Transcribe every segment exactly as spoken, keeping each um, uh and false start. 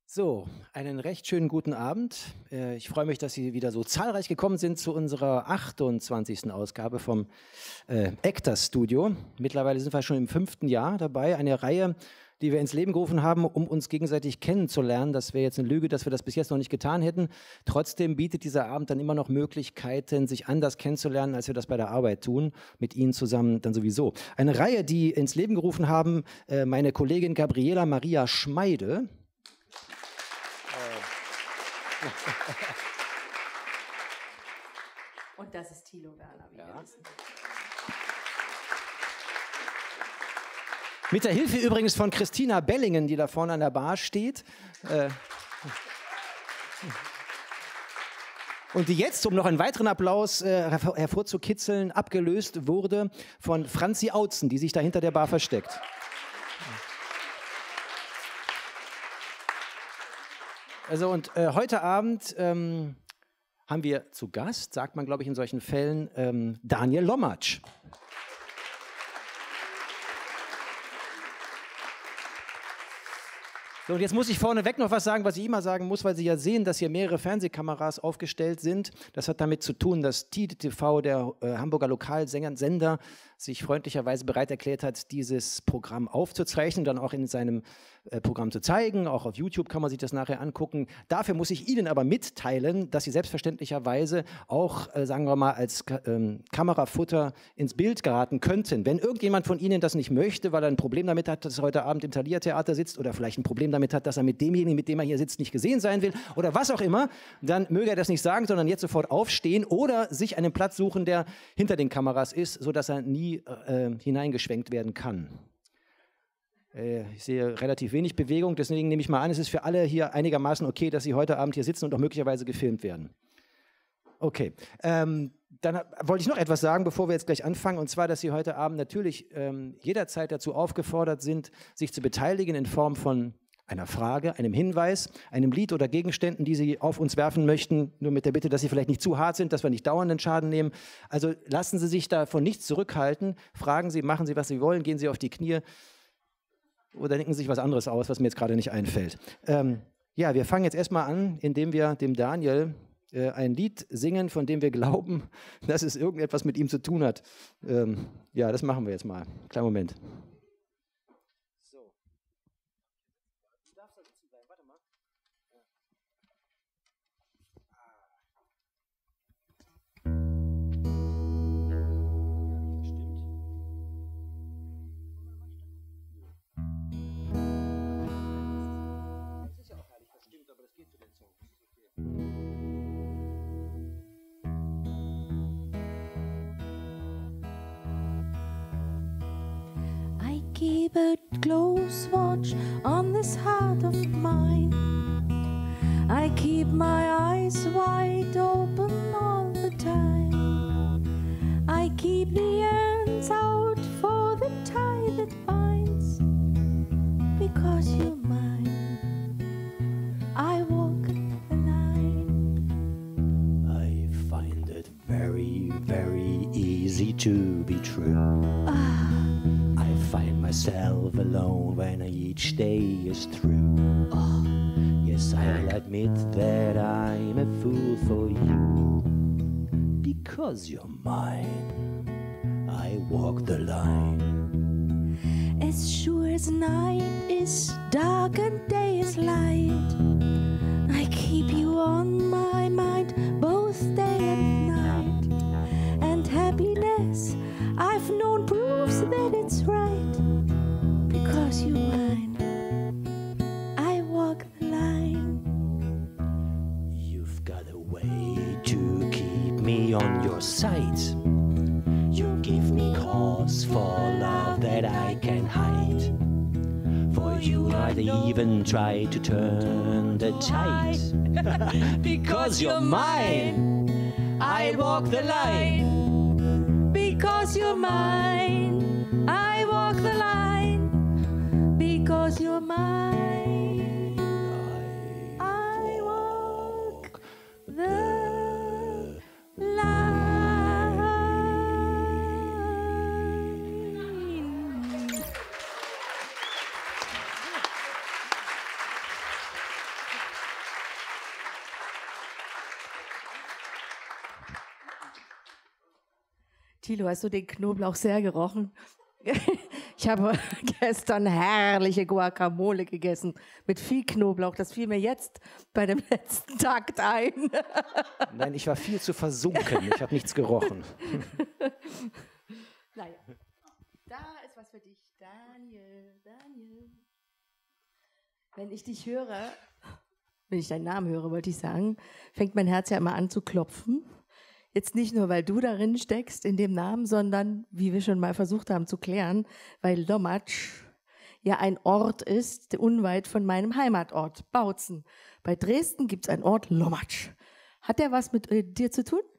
So, einen recht schönen guten Abend. Ich freue mich, dass Sie wieder so zahlreich gekommen sind zu unserer achtundzwanzigsten Ausgabe vom äh, ACTAS Studio. Mittlerweile sind wir schon im fünften Jahr dabei, eine Reihe, die wir ins Leben gerufen haben, um uns gegenseitig kennenzulernen. Das wäre jetzt eine Lüge, dass wir das bis jetzt noch nicht getan hätten. Trotzdem bietet dieser Abend dann immer noch Möglichkeiten, sich anders kennenzulernen, als wir das bei der Arbeit tun, mit Ihnen zusammen dann sowieso. Eine Reihe, die ins Leben gerufen haben, äh, meine Kollegin Gabriela Maria Schmeide. Und das ist Thilo Werner, wie ja. wir wissen. Mit der Hilfe übrigens von Christina Bellingen, die da vorne an der Bar steht. Äh Und die jetzt, um noch einen weiteren Applaus äh, hervor hervorzukitzeln, abgelöst wurde von Franzi Autzen, die sich da hinter der Bar versteckt. Also und äh, heute Abend ähm, haben wir zu Gast, sagt man glaube ich in solchen Fällen, ähm, Daniel Lommatsch. So, und jetzt muss ich vorneweg noch was sagen, was ich immer sagen muss, weil Sie ja sehen, dass hier mehrere Fernsehkameras aufgestellt sind. Das hat damit zu tun, dass T D T V, der äh, Hamburger Lokalsender, sich freundlicherweise bereit erklärt hat, dieses Programm aufzuzeichnen, dann auch in seinem äh, Programm zu zeigen. Auch auf YouTube kann man sich das nachher angucken. Dafür muss ich Ihnen aber mitteilen, dass Sie selbstverständlicherweise auch, äh, sagen wir mal, als ähm, Kamerafutter ins Bild geraten könnten. Wenn irgendjemand von Ihnen das nicht möchte, weil er ein Problem damit hat, dass er heute Abend im Thalia-Theater sitzt oder vielleicht ein Problem damit hat, dass er mit demjenigen, mit dem er hier sitzt, nicht gesehen sein will oder was auch immer, dann möge er das nicht sagen, sondern jetzt sofort aufstehen oder sich einen Platz suchen, der hinter den Kameras ist, sodass er nie äh, hineingeschwenkt werden kann. Äh, ich sehe relativ wenig Bewegung, deswegen nehme ich mal an, es ist für alle hier einigermaßen okay, dass Sie heute Abend hier sitzen und auch möglicherweise gefilmt werden. Okay, ähm, dann wollte ich noch etwas sagen, bevor wir jetzt gleich anfangen, und zwar, dass Sie heute Abend natürlich ähm, jederzeit dazu aufgefordert sind, sich zu beteiligen in Form von einer Frage, einem Hinweis, einem Lied oder Gegenständen, die Sie auf uns werfen möchten, nur mit der Bitte, dass Sie vielleicht nicht zu hart sind, dass wir nicht dauernden Schaden nehmen. Also lassen Sie sich davon nichts zurückhalten, fragen Sie, machen Sie, was Sie wollen, gehen Sie auf die Knie oder denken Sie sich was anderes aus, was mir jetzt gerade nicht einfällt. Ähm, ja, wir fangen jetzt erstmal an, indem wir dem Daniel äh, ein Lied singen, von dem wir glauben, dass es irgendetwas mit ihm zu tun hat. Ähm, ja, das machen wir jetzt mal. Kleinen Moment. I keep a close watch on this heart of mine. I keep my eyes wide open all the time. I keep the ends out for the tie that binds. Because you're mine, I walk the line. I find it very, very easy to be true. Ah. I find myself alone when each day is through. Oh. Yes, I'll admit that I'm a fool for you. Because you're mine, I walk the line. As sure as night is dark and day is light, I keep you on my mind both day and night. And happiness, I've known proofs that it's right. Because you're mine, I walk the line. You've got a way to keep me on your side. You give me cause for love that I can hide. For you I'd even try to turn the tide. Because you're mine, I walk the line. Because you're mine, I walk the line. Because you're mine, I walk the line. Thilo, hast du den Knoblauch sehr gerochen? Ich habe gestern herrliche Guacamole gegessen mit viel Knoblauch. Das fiel mir jetzt bei dem letzten Takt ein. Nein, ich war viel zu versunken. Ich habe nichts gerochen. Naja, da ist was für dich, Daniel, Daniel. Wenn ich dich höre, wenn ich deinen Namen höre, wollte ich sagen, fängt mein Herz ja immer an zu klopfen. Jetzt nicht nur, weil du darin steckst in dem Namen, sondern, wie wir schon mal versucht haben zu klären, weil Lommatsch ja ein Ort ist, unweit von meinem Heimatort, Bautzen. Bei Dresden gibt es einen Ort, Lommatsch. Hat der was mit äh, dir zu tun?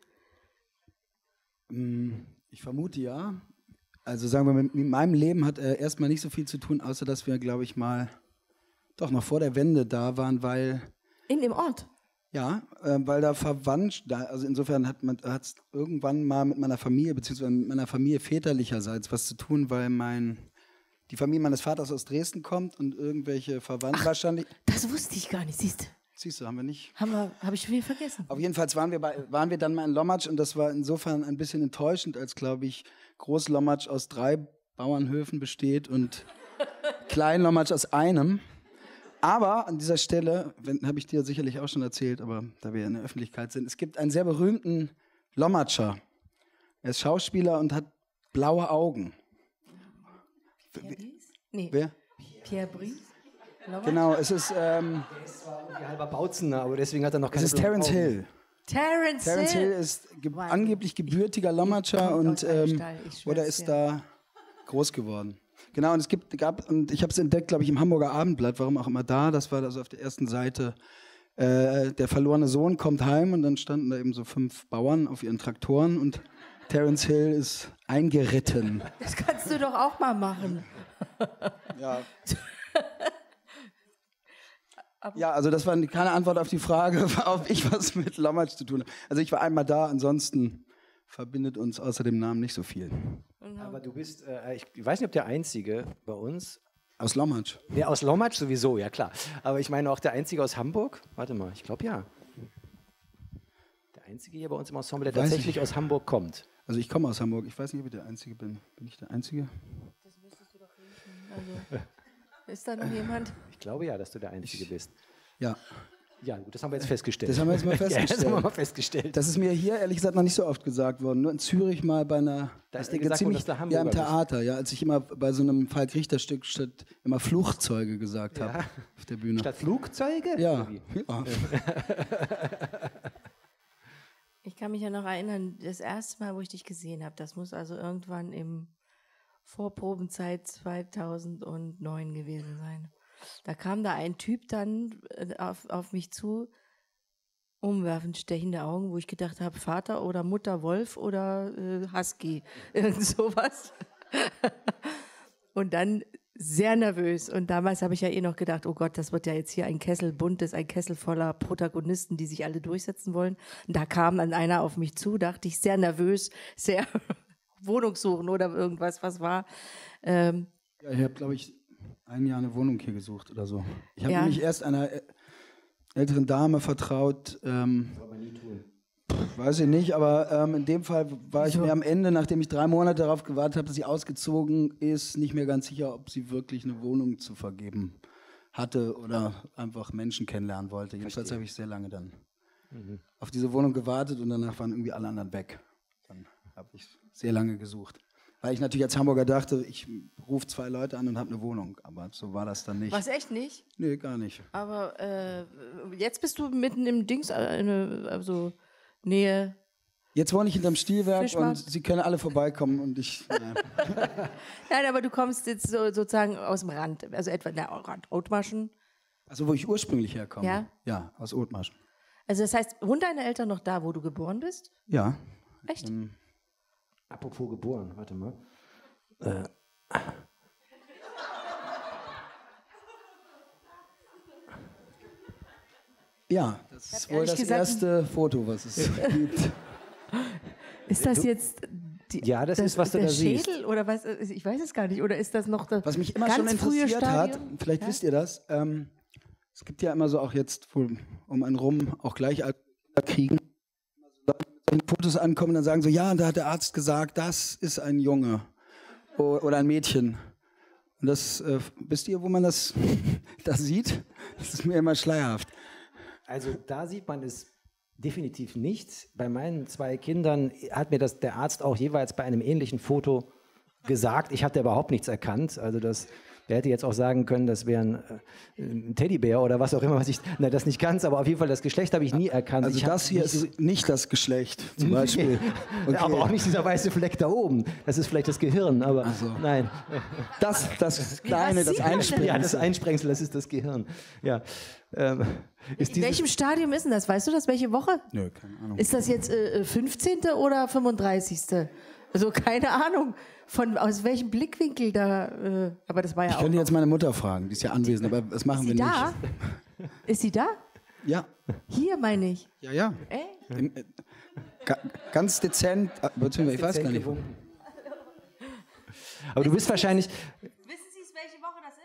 Ich vermute ja. Also sagen wir, mit, mit meinem Leben hat er erstmal nicht so viel zu tun, außer dass wir, glaube ich, mal doch noch vor der Wende da waren, weil... In dem Ort? Ja, äh, weil da verwandt, da, also insofern hat man hat's irgendwann mal mit meiner Familie, beziehungsweise mit meiner Familie väterlicherseits was zu tun, weil mein, die Familie meines Vaters aus Dresden kommt und irgendwelche Verwandte wahrscheinlich... Das wusste ich gar nicht, siehst du. Siehst du, haben wir nicht. Haben wir, habe ich wieder vergessen. Auf jeden Fall waren wir, bei, waren wir dann mal in Lommatsch und das war insofern ein bisschen enttäuschend, als, glaube ich, Groß-Lommatsch aus drei Bauernhöfen besteht und Klein-Lommatsch aus einem. Aber an dieser Stelle, habe ich dir sicherlich auch schon erzählt, aber da wir in der Öffentlichkeit sind, es gibt einen sehr berühmten Lommatscher. Er ist Schauspieler und hat blaue Augen. Pierre Brice? Nee. Wer? Pierre Brice? Genau, es ist... Ähm, Der ist zwar irgendwie halber Bautzener, aber deswegen hat er noch keine es ist Terence blauen Augen. Hill. Terence, Terence Hill. Hill ist ge Wow. angeblich gebürtiger Lommatscher Kommt und aus einem ähm, Stall, ich schwör's oder ist dir. da groß geworden. Genau, und es gibt, gab, und ich habe es entdeckt, glaube ich, im Hamburger Abendblatt, warum auch immer da, das war also auf der ersten Seite, äh, der verlorene Sohn kommt heim und dann standen da eben so fünf Bauern auf ihren Traktoren und Terence Hill ist eingeritten. Das kannst du doch auch mal machen. Ja. Ja, also das war keine Antwort auf die Frage, ob ich was mit Lommatsch zu tun habe. Also ich war einmal da, ansonsten verbindet uns außer dem Namen nicht so viel. Aber du bist, äh, ich weiß nicht, ob der Einzige bei uns, Aus Lommatsch. der aus Lommatsch sowieso, ja klar. Aber ich meine auch der Einzige aus Hamburg. Warte mal, ich glaube ja. Der Einzige hier bei uns im Ensemble, der Weiß tatsächlich ich. aus Hamburg kommt. Also ich komme aus Hamburg. Ich weiß nicht, ob ich der Einzige bin. Bin ich der Einzige? Das müsstest du doch wissen. Also, ist da noch jemand? Ich glaube ja, dass du der Einzige bist. Ja. Ja, gut, das haben wir jetzt festgestellt. Das haben wir jetzt mal Ja, das haben wir festgestellt. mal festgestellt. Das ist mir hier ehrlich gesagt noch nicht so oft gesagt worden. Nur in Zürich mal bei einer... Da ist äh, dir gesagt worden, ziemlich- dass du Ja, Hamburger im bist. Theater. Ja, als ich immer bei so einem Falk-Richter-Stück statt immer Flugzeuge gesagt Ja. habe auf der Bühne. Statt Flugzeuge? Ja. Oder wie? ja. Ich kann mich ja noch erinnern, das erste Mal, wo ich dich gesehen habe, das muss also irgendwann im Vorprobenzeit zweitausendneun gewesen sein. Da kam da ein Typ dann äh, auf, auf mich zu, umwerfend stechende Augen, wo ich gedacht habe, Vater oder Mutter Wolf oder äh, Husky, irgend sowas. Und dann sehr nervös. Und damals habe ich ja eh noch gedacht, oh Gott, das wird ja jetzt hier ein Kessel buntes, ein Kessel voller Protagonisten, die sich alle durchsetzen wollen. Und da kam dann einer auf mich zu, dachte ich, sehr nervös, sehr Wohnungssuchen oder irgendwas, was war. Ähm, Ja, ich habe, glaube ich, ein Jahr eine Wohnung hier gesucht oder so. Ich habe Ja. nämlich erst einer ä- älteren Dame vertraut. Ähm, pff, weiß ich nicht, aber ähm, in dem Fall war ich Wieso? mir am Ende, nachdem ich drei Monate darauf gewartet habe, dass sie ausgezogen ist, nicht mehr ganz sicher, ob sie wirklich eine Wohnung zu vergeben hatte oder einfach Menschen kennenlernen wollte. Jedenfalls habe ich sehr lange dann auf diese Wohnung gewartet und danach waren irgendwie alle anderen weg. Dann habe ich sehr lange gesucht. Weil ich natürlich als Hamburger dachte, ich rufe zwei Leute an und habe eine Wohnung. Aber so war das dann nicht. was echt nicht? Nee, gar nicht. Aber äh, jetzt bist du mitten im Dings, äh, eine, also Nähe. Jetzt wohne ich hinterm Stilwerk Fischmarkt. und Sie können alle vorbeikommen und ich... Nein. Nein, aber du kommst jetzt so, sozusagen aus dem Rand, also etwa der Rand Othmarschen. Also wo ich ursprünglich herkomme? Ja? Ja, aus Othmarschen. Also das heißt, wohnen deine Eltern noch da, wo du geboren bist? Ja. Echt? Ähm, Apropos geboren, warte mal. Äh. ja, das ist wohl ehrlich das gesagt- erste Foto, was es gibt. Ist das jetzt die, Ja, das ist, was du der da siehst. Schädel oder was? Ich weiß es gar nicht. Oder ist das noch das Was mich immer ganz schon frühe interessiert hat, Stadium? vielleicht Ja? wisst ihr das, ähm, es gibt ja immer so auch jetzt wohl um einen rum auch gleich kriegen. Fotos ankommen und dann sagen so, ja, und da hat der Arzt gesagt, das ist ein Junge o- oder ein Mädchen. Und das, äh, wisst ihr, wo man das, das sieht? Das ist mir immer schleierhaft. Also da sieht man es definitiv nicht. Bei meinen zwei Kindern hat mir das der Arzt auch jeweils bei einem ähnlichen Foto gesagt. Ich hatte überhaupt nichts erkannt. Also das, der hätte jetzt auch sagen können, das wäre ein, äh, ein Teddybär oder was auch immer, was ich, na, das nicht ganz, aber auf jeden Fall das Geschlecht habe ich nie erkannt. Also ich hab das hier nicht so- ist nicht das Geschlecht, zum Beispiel. Okay. Aber auch nicht dieser weiße Fleck da oben. Das ist vielleicht das Gehirn, aber Ach so. nein. Das, das kleine, das sieht man denn? Einsprengsel. Ja, das Einsprengsel, das ist das Gehirn. Ja. Ähm, ist In dieses, welchem Stadium ist denn das? Weißt du das? Welche Woche? Nö, keine Ahnung. Ist das jetzt äh, fünfzehnte oder fünfunddreißigste? Also keine Ahnung, von aus welchem Blickwinkel da. Äh, aber das war ja Ich auch. könnte jetzt meine Mutter fragen, die ist ja anwesend, aber das machen Ist wir sie nicht. da? Ist sie da? Ja, Hier meine ich. ja, ja. Ey? Im, äh, ga, ganz dezent, äh, beziehungsweise ich weiß gar nicht. aber du bist wahrscheinlich, Wissen Sie, welche Woche das ist?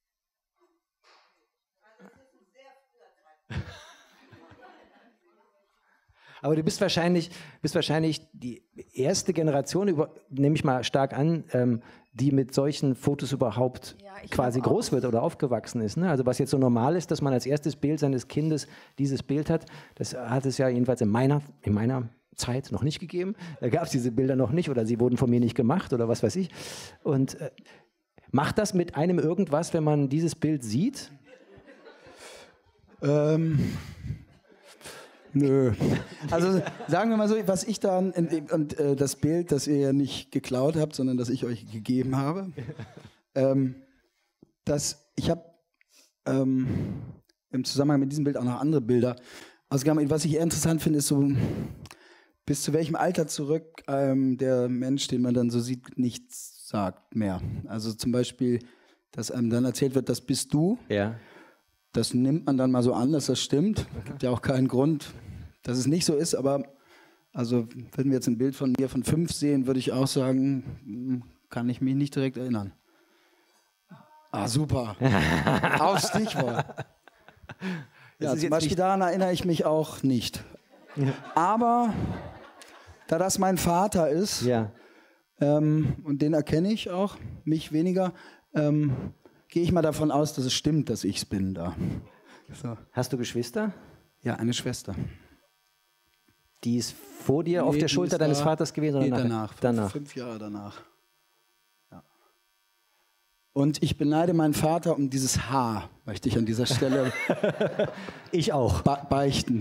aber du bist wahrscheinlich, bist wahrscheinlich die erste Generation, über, nehme ich mal stark an, ähm, die mit solchen Fotos überhaupt Ja, ich quasi glaub auch. groß wird oder aufgewachsen ist. Ne? Also was jetzt so normal ist, dass man als erstes Bild seines Kindes dieses Bild hat, das hat es ja jedenfalls in meiner, in meiner Zeit noch nicht gegeben. Da gab es diese Bilder noch nicht oder sie wurden von mir nicht gemacht oder was weiß ich. Und äh, macht das mit einem irgendwas, wenn man dieses Bild sieht? Ähm, nö. Also sagen wir mal so, was ich dann, in, dem- und äh, das Bild, das ihr ja nicht geklaut habt, sondern das ich euch gegeben habe, ähm, dass ich habe ähm, im Zusammenhang mit diesem Bild auch noch andere Bilder ausgegangen. Was ich eher interessant finde, ist so, bis zu welchem Alter zurück ähm, der Mensch, den man dann so sieht, nichts sagt mehr. Also zum Beispiel, dass einem dann erzählt wird, das bist du. Ja. Das nimmt man dann mal so an, dass das stimmt. Es gibt ja auch keinen Grund, dass es nicht so ist, aber also wenn wir jetzt ein Bild von mir von fünf sehen, würde ich auch sagen, hm, kann ich mich nicht direkt erinnern. Ah, super. Aufs Stichwort. Ja, ist zum jetzt Beispiel nicht- daran erinnere ich mich auch nicht. Aber da das mein Vater ist, Ja. ähm, und den erkenne ich auch, mich weniger, ähm, gehe ich mal davon aus, dass es stimmt, dass ich es bin da. So. Hast du Geschwister? Ja, eine Schwester. Die ist vor dir auf Nee, der die Schulter ist deines da- Vaters gewesen oder Nee, nachher? danach. Danach. Fünf Jahre danach. Ja. Und ich beneide meinen Vater um dieses Haar, möchte ich an dieser Stelle Ich auch. be beichten.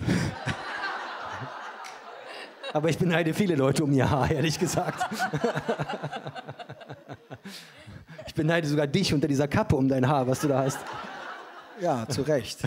Aber ich beneide viele Leute um ihr Haar, ehrlich gesagt. Ich beneide sogar dich unter dieser Kappe um dein Haar, was du da hast. Ja, zu Recht.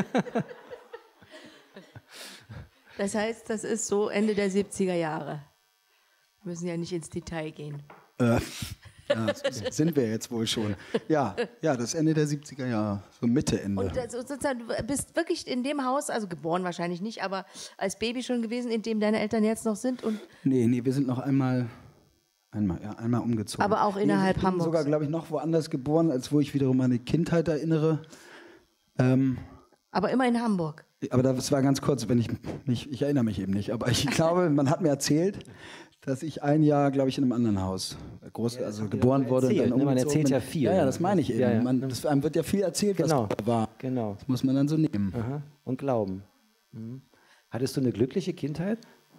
Das heißt, das ist so Ende der siebziger Jahre. Wir müssen ja nicht ins Detail gehen. äh, ja, s- sind wir jetzt wohl schon. Ja, ja, das Ende der siebziger Jahre, so Mitte, Ende. Und also sozusagen, du bist wirklich in dem Haus, also geboren wahrscheinlich nicht, aber als Baby schon gewesen, in dem deine Eltern jetzt noch sind. Und Nee, nee, wir sind noch einmal, einmal, ja, einmal umgezogen. Aber auch innerhalb ich bin Hamburgs. sogar, glaube ich, noch woanders geboren, als wo ich wiederum meine Kindheit erinnere. Ähm, aber immer in Hamburg. aber das war ganz kurz, wenn ich mich, ich erinnere mich eben nicht, aber ich glaube, man hat mir erzählt, dass ich ein Jahr, glaube ich, in einem anderen Haus groß, also geboren wurde. erzählt, und dann ne? Man umgezogen erzählt ja bin. viel. Ja, ja, das meine ich eben. Ja, ja. Man, das, einem wird ja viel erzählt, Genau. was war. Genau. Das muss man dann so nehmen. Aha. Und glauben. Mhm. Hattest du eine glückliche Kindheit?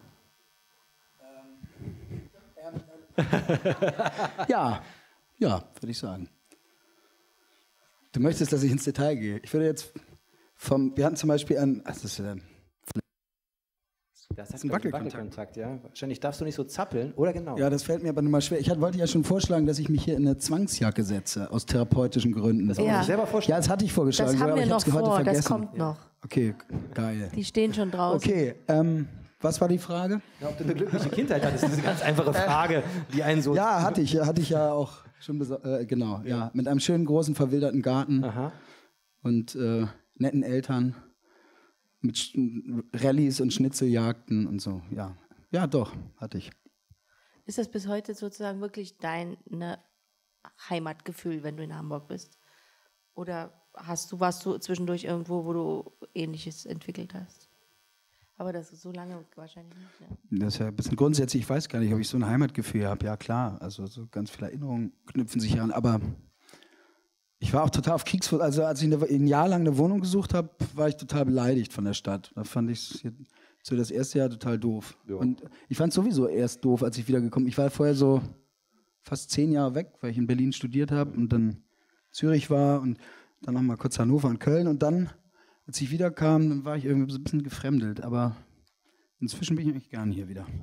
Ja, ja, würde ich sagen. Du möchtest, dass ich ins Detail gehe. Ich würde jetzt vom, wir hatten zum Beispiel ein, ach, das ist ja, Das ist ein glaub ich, Wackelkontakt. Wackelkontakt, ja. Wahrscheinlich darfst du nicht so zappeln, oder genau? ja, das fällt mir aber nun mal schwer. Ich hatte- wollte ja schon vorschlagen, dass ich mich hier in eine Zwangsjacke setze, aus therapeutischen Gründen. Das muss Ja. ich selber Ja, vorstellen. das hatte ich vorgeschlagen, Das haben aber wir ich noch habe es heute vor, das vergessen. kommt noch. Okay, geil. Die stehen schon draußen. Okay, ähm, was war die Frage? Ja, ob du eine glückliche Kindheit hattest, das ist eine ganz einfache Frage, die einen so... Ja, hatte ich, hatte ich ja auch schon, beso- äh, genau, ja. Mit einem schönen, großen, verwilderten Garten Aha. und äh, netten Eltern, mit Sch- Rallyes und Schnitzeljagden und so, ja. Ja, doch, hatte ich. Ist das bis heute sozusagen wirklich dein ne, Heimatgefühl, wenn du in Hamburg bist? Oder hast du, warst du zwischendurch irgendwo, wo du Ähnliches entwickelt hast? Aber das ist so lange wahrscheinlich nicht. Ja. Das ist ja ein bisschen grundsätzlich, ich weiß gar nicht, ob ich so ein Heimatgefühl habe. Ja klar, also so ganz viele Erinnerungen knüpfen sich heran. Aber ich war auch total auf Kriegsfuß. Also als ich eine, ein Jahr lang eine Wohnung gesucht habe, war ich total beleidigt von der Stadt. Da fand ich es so das erste Jahr total doof. Ja. Und ich fand es sowieso erst doof, als ich wiedergekommen bin. Ich war vorher so fast zehn Jahre weg, weil ich in Berlin studiert habe und dann Zürich war und dann noch mal kurz Hannover und Köln. Und dann, als ich wiederkam, dann war ich irgendwie so ein bisschen gefremdelt. Aber inzwischen bin ich eigentlich gerne hier wieder.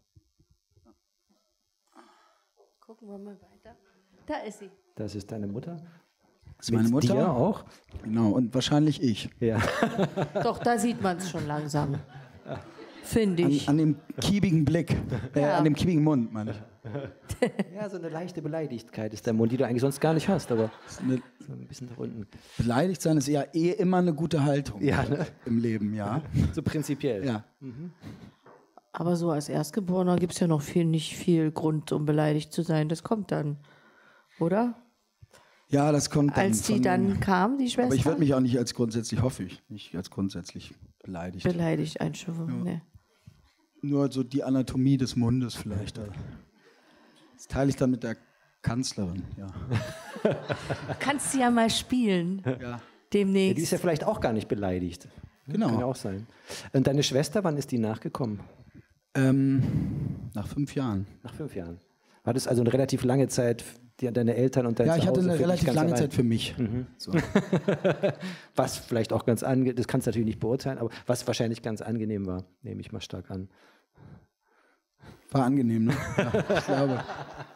Gucken wir mal weiter. Da ist sie. Das ist deine Mutter? Das ist meine Mutter. Dir auch? Genau, und wahrscheinlich ich. Ja. Doch, da sieht man es schon langsam. Finde An, ich. an dem kiebigen Blick, äh, Ja. an dem kiebigen Mund, meine ich. Ja, so eine leichte Beleidigtkeit ist der Mund, die du eigentlich sonst gar nicht hast, aber Eine, so ein bisschen nach unten. beleidigt sein ist ja eh immer eine gute Haltung Ja, ne? im Leben, ja. So prinzipiell. ja. Aber so als Erstgeborener gibt es ja noch viel, nicht viel Grund, um beleidigt zu sein. Das kommt dann, oder? Ja, das kommt dann Als die von- dann kam, die Schwester? Aber ich würde mich auch nicht als grundsätzlich, hoffe ich, nicht als grundsätzlich beleidigt. beleidigt einschimpfen. Nee. Nur so die Anatomie des Mundes vielleicht. Das teile ich dann mit der Kanzlerin, ja. Kannst du ja mal spielen. ja. Ja, Demnächst. die ist ja vielleicht auch gar nicht beleidigt. Genau. Kann ja auch sein. Und deine Schwester, wann ist die nachgekommen? Ähm, nach fünf Jahren. Nach fünf Jahren. War das also eine relativ lange Zeit, die, deine Eltern und dein Ja, ich hatte Zuhause eine für dich relativ ganz lange allein? Zeit für mich. Mhm. So. Was vielleicht auch ganz angenehm, das kannst du natürlich nicht beurteilen, aber was wahrscheinlich ganz angenehm war, nehme ich mal stark an. War angenehm, ne? Ja, ich glaube.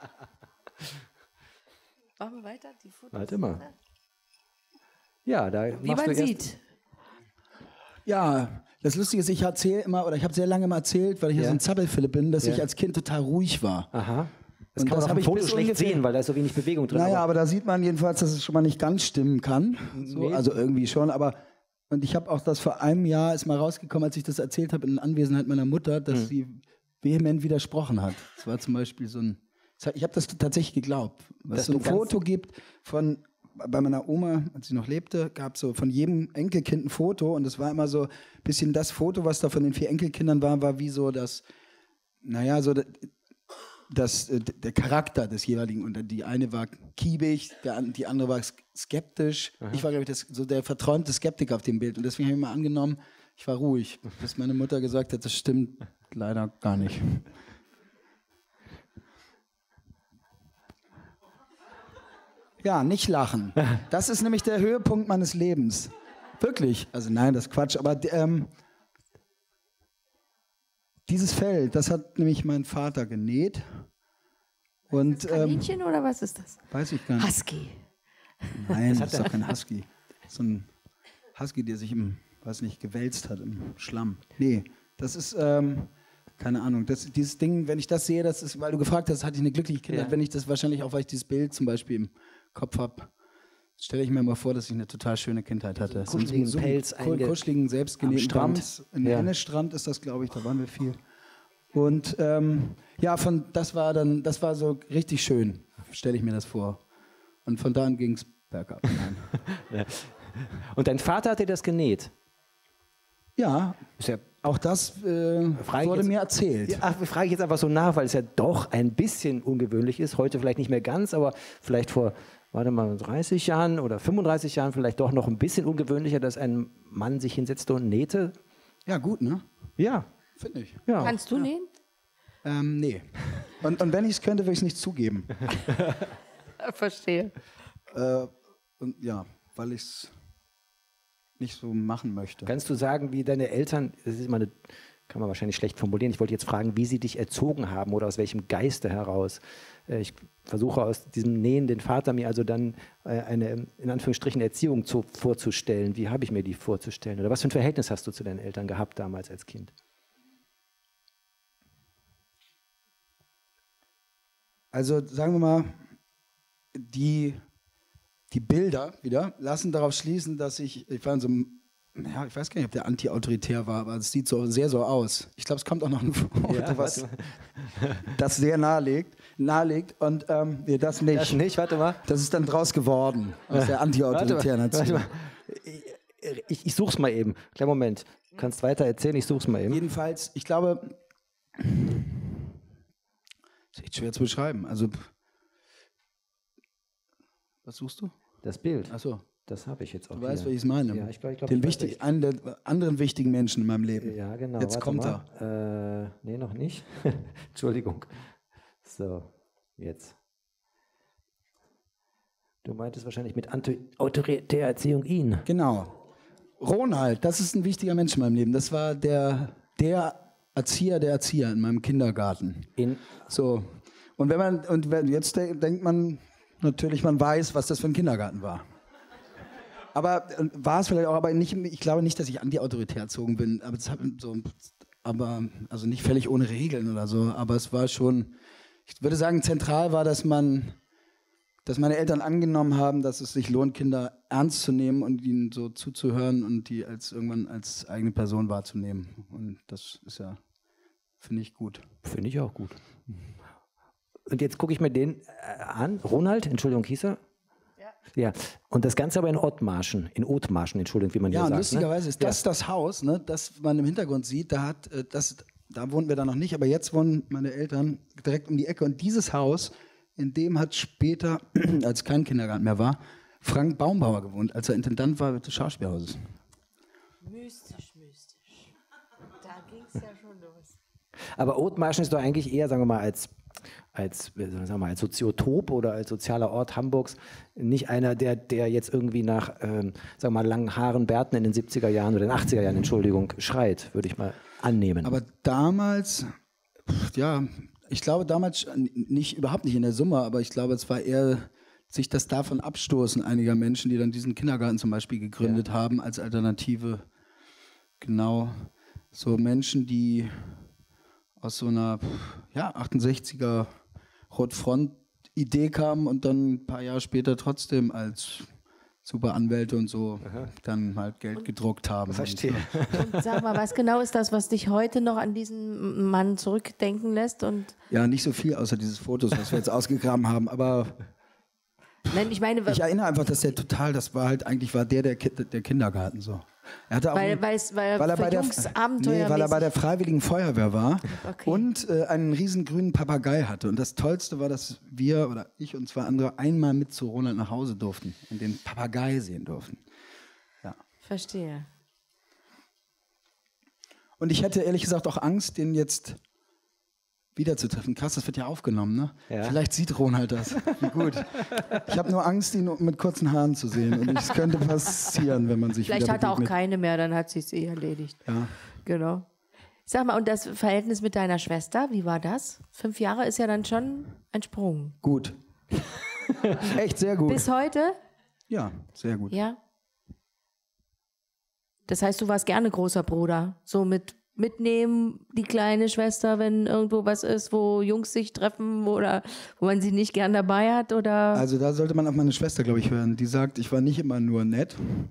Machen wir weiter? Die Fotos. Warte mal. Ja, da Wie machst man du erst, sieht. Ja, das Lustige ist, ich erzähle immer, oder ich habe sehr lange mal erzählt, weil ich ja Ja. so ein Zappelphilipp bin, dass Ja. ich als Kind total ruhig war. Aha. Das Und kann man das auf hab dem ich Foto bis schlecht ungefähr- sehen, weil da ist so wenig Bewegung drin. Naja, aber aber da sieht man jedenfalls, dass es schon mal nicht ganz stimmen kann. So, Nee. also irgendwie schon, aber und ich habe auch das vor einem Jahr ist mal rausgekommen, als ich das erzählt habe in Anwesenheit meiner Mutter, dass Hm. sie vehement widersprochen hat. Es war zum Beispiel so ein, ich habe das tatsächlich geglaubt, was Dass so ein du ganz- Foto gibt von bei meiner Oma, als sie noch lebte, gab es so von jedem Enkelkind ein Foto und es war immer so ein bisschen das Foto, was da von den vier Enkelkindern war, war wie so das, naja, so das, das, äh, der Charakter des jeweiligen. Und die eine war kiebig, der, an- die andere war sk- skeptisch. Ich war, glaube ich, das, so der verträumte Skeptiker auf dem Bild. Und deswegen habe ich mir angenommen, ich war ruhig, bis meine Mutter gesagt hat, das stimmt leider gar nicht. Ja, nicht lachen. Das ist nämlich der Höhepunkt meines Lebens. Wirklich. Also nein, das ist Quatsch. Aber ähm, dieses Fell, das hat nämlich mein Vater genäht. Und ähm, Kaninchen oder was ist das? weiß ich gar nicht. Husky. Nein, das ist doch kein Husky. So ein Husky, der sich im, weiß nicht, gewälzt hat im Schlamm. Nee, das ist, ähm, keine Ahnung. Das, dieses Ding, wenn ich das sehe, das ist, weil du gefragt hast, hatte ich eine glückliche Kindheit, Ja. wenn ich das wahrscheinlich auch, weil ich dieses Bild zum Beispiel im Kopf habe, stelle ich mir mal vor, dass ich eine total schöne Kindheit hatte. So kuscheligen einen Pelz ku- einge- kuscheligen, selbstgenähten am Strand. Wams. In Ja. Ennestrand ist das, glaube ich, da waren wir viel. Und ähm, ja, von, das war dann, das war so richtig schön, stelle ich mir das vor. Und von da an ging es bergab. Nein. und dein Vater hat dir das genäht. Ja, Ist ja, auch das äh, Frage ich wurde jetzt- mir erzählt. ja, ach, frage ich jetzt einfach so nach, weil es ja doch ein bisschen ungewöhnlich ist. Heute vielleicht nicht mehr ganz, aber vielleicht vor, warte mal, dreißig Jahren oder fünfunddreißig Jahren vielleicht doch noch ein bisschen ungewöhnlicher, dass ein Mann sich hinsetzte und nähte. Ja, gut, ne? Ja, Finde ich. ja. Kannst du nähen? Ähm, nee. Und, und wenn ich es könnte, würde ich es nicht zugeben. Verstehe. äh, und ja, weil ich es nicht so machen möchte. Kannst du sagen, wie deine Eltern, das ist immer eine, kann man wahrscheinlich schlecht formulieren, ich wollte jetzt fragen, wie sie dich erzogen haben oder aus welchem Geiste heraus. Äh, Ich versuche aus diesem nähenden Vater mir also dann äh, eine, in Anführungsstrichen, Erziehung zu, vorzustellen. Wie habe ich mir die vorzustellen? Oder was für ein Verhältnis hast du zu deinen Eltern gehabt damals als Kind? Also sagen wir mal, die, die Bilder wieder lassen darauf schließen, dass ich, ich war in so einem, ja, ich weiß gar nicht, ob der anti-autoritär war, aber es sieht so sehr so aus. Ich glaube, es kommt auch noch ein Foto, Ja, was warte das sehr nahelegt. nahelegt. Und ähm, nee, das nicht. Das nicht, warte mal. Das ist dann draus geworden, aus der Warte anti-autoritären mal, warte Erziehung. mal. Ich, ich suche es mal eben. Kleinen Moment. kannst weiter erzählen, ich such's mal eben. Jedenfalls, ich glaube, das ist echt schwer zu beschreiben. Also, was suchst du? Das Bild. Achso, Das habe ich jetzt auch du weißt, hier. was ich meine. Ja, ich glaub, ich glaub, Den ich weiß, wichtig, einen der anderen wichtigen Menschen in meinem Leben. Ja, genau. Jetzt Warte kommt mal. er. Äh, nee, noch nicht. Entschuldigung. So, jetzt. Du meintest wahrscheinlich mit Anti- autoritärer Erziehung ihn. Genau. Ronald, das ist ein wichtiger Mensch in meinem Leben. Das war der, der Erzieher der Erzieher in meinem Kindergarten. In So. Und wenn man, und wenn, jetzt de denkt man natürlich, man weiß, was das für ein Kindergarten war. Aber äh, war es vielleicht auch, aber nicht, ich glaube nicht, dass ich anti-autoritär erzogen bin. Aber, das hat so, aber also nicht völlig ohne Regeln oder so. Aber es war schon, ich würde sagen, zentral war, dass man, dass meine Eltern angenommen haben, dass es sich lohnt, Kinder ernst zu nehmen und ihnen so zuzuhören und die als irgendwann als eigene Person wahrzunehmen. Und das ist ja, finde ich gut. Finde ich auch gut. Und jetzt gucke ich mir den äh, an. Ronald, Entschuldigung, hieß er? Ja. Ja. Und das Ganze aber in Othmarschen, in Othmarschen, Entschuldigung, wie man Ja, hier und sagt. lustigerweise ne? ist das ja. das Haus, ne, das man im Hintergrund sieht. Da hat, äh, das, da wohnten wir da noch nicht, aber jetzt wohnen meine Eltern direkt um die Ecke. Und dieses Haus, in dem hat später, als kein Kindergarten mehr war, Frank Baumbauer gewohnt, als er Intendant war des Schauspielhauses. Mystisch, mystisch. Da ging es ja schon los. Aber Othmarschen ist doch eigentlich eher, sagen wir mal, als, als, sagen wir mal, als Soziotop oder als sozialer Ort Hamburgs nicht einer, der, der jetzt irgendwie nach ähm, sagen wir mal, langen Haaren, Bärten in den siebziger Jahren oder den achtziger Jahren, Entschuldigung, schreit, würde ich mal annehmen. Aber damals, ja, ich glaube damals nicht, überhaupt nicht in der Summe, aber ich glaube, es war eher sich das davon abstoßen einiger Menschen, die dann diesen Kindergarten zum Beispiel gegründet ja. haben als Alternative. Genau, so Menschen, die aus so einer ja, achtundsechziger Rotfront-Idee kamen und dann ein paar Jahre später trotzdem als super Anwälte und so Aha. dann halt Geld und gedruckt haben. Verstehe. Und, und sag mal, was genau ist das, was dich heute noch an diesen Mann zurückdenken lässt? Und ja, nicht so viel, außer dieses Fotos, was wir jetzt ausgegraben haben, aber Nein, ich meine, ich erinnere einfach, dass der total, das war halt eigentlich war der der, der Kindergarten so. Er hatte auch weil, einen, weil, weil, weil, er bei der, nee, weil er bei der Freiwilligen Feuerwehr war okay. und äh, einen riesen grünen Papagei hatte. Und das Tollste war, dass wir oder ich und zwei andere einmal mit zu Ronald nach Hause durften und den Papagei sehen durften. Ja. Verstehe. Und ich hätte ehrlich gesagt auch Angst, den jetzt wiederzutreffen. Krass, das wird ja aufgenommen, ne? Ja. Vielleicht sieht Ronald das. Wie gut. Ich habe nur Angst, ihn mit kurzen Haaren zu sehen. Und es könnte passieren, wenn man sich Vielleicht wieder hat er auch begegnet. keine mehr, dann hat sie es eh erledigt. Ja. Genau. Sag mal, und das Verhältnis mit deiner Schwester, wie war das? Fünf Jahre ist ja dann schon ein Sprung. Gut. Echt sehr gut. Bis heute? Ja, sehr gut. Ja. Das heißt, du warst gerne großer Bruder. So mit mitnehmen, die kleine Schwester, wenn irgendwo was ist, wo Jungs sich treffen oder wo man sie nicht gern dabei hat, oder? Also da sollte man auf meine Schwester, glaube ich, hören. Die sagt, ich war nicht immer nur nett.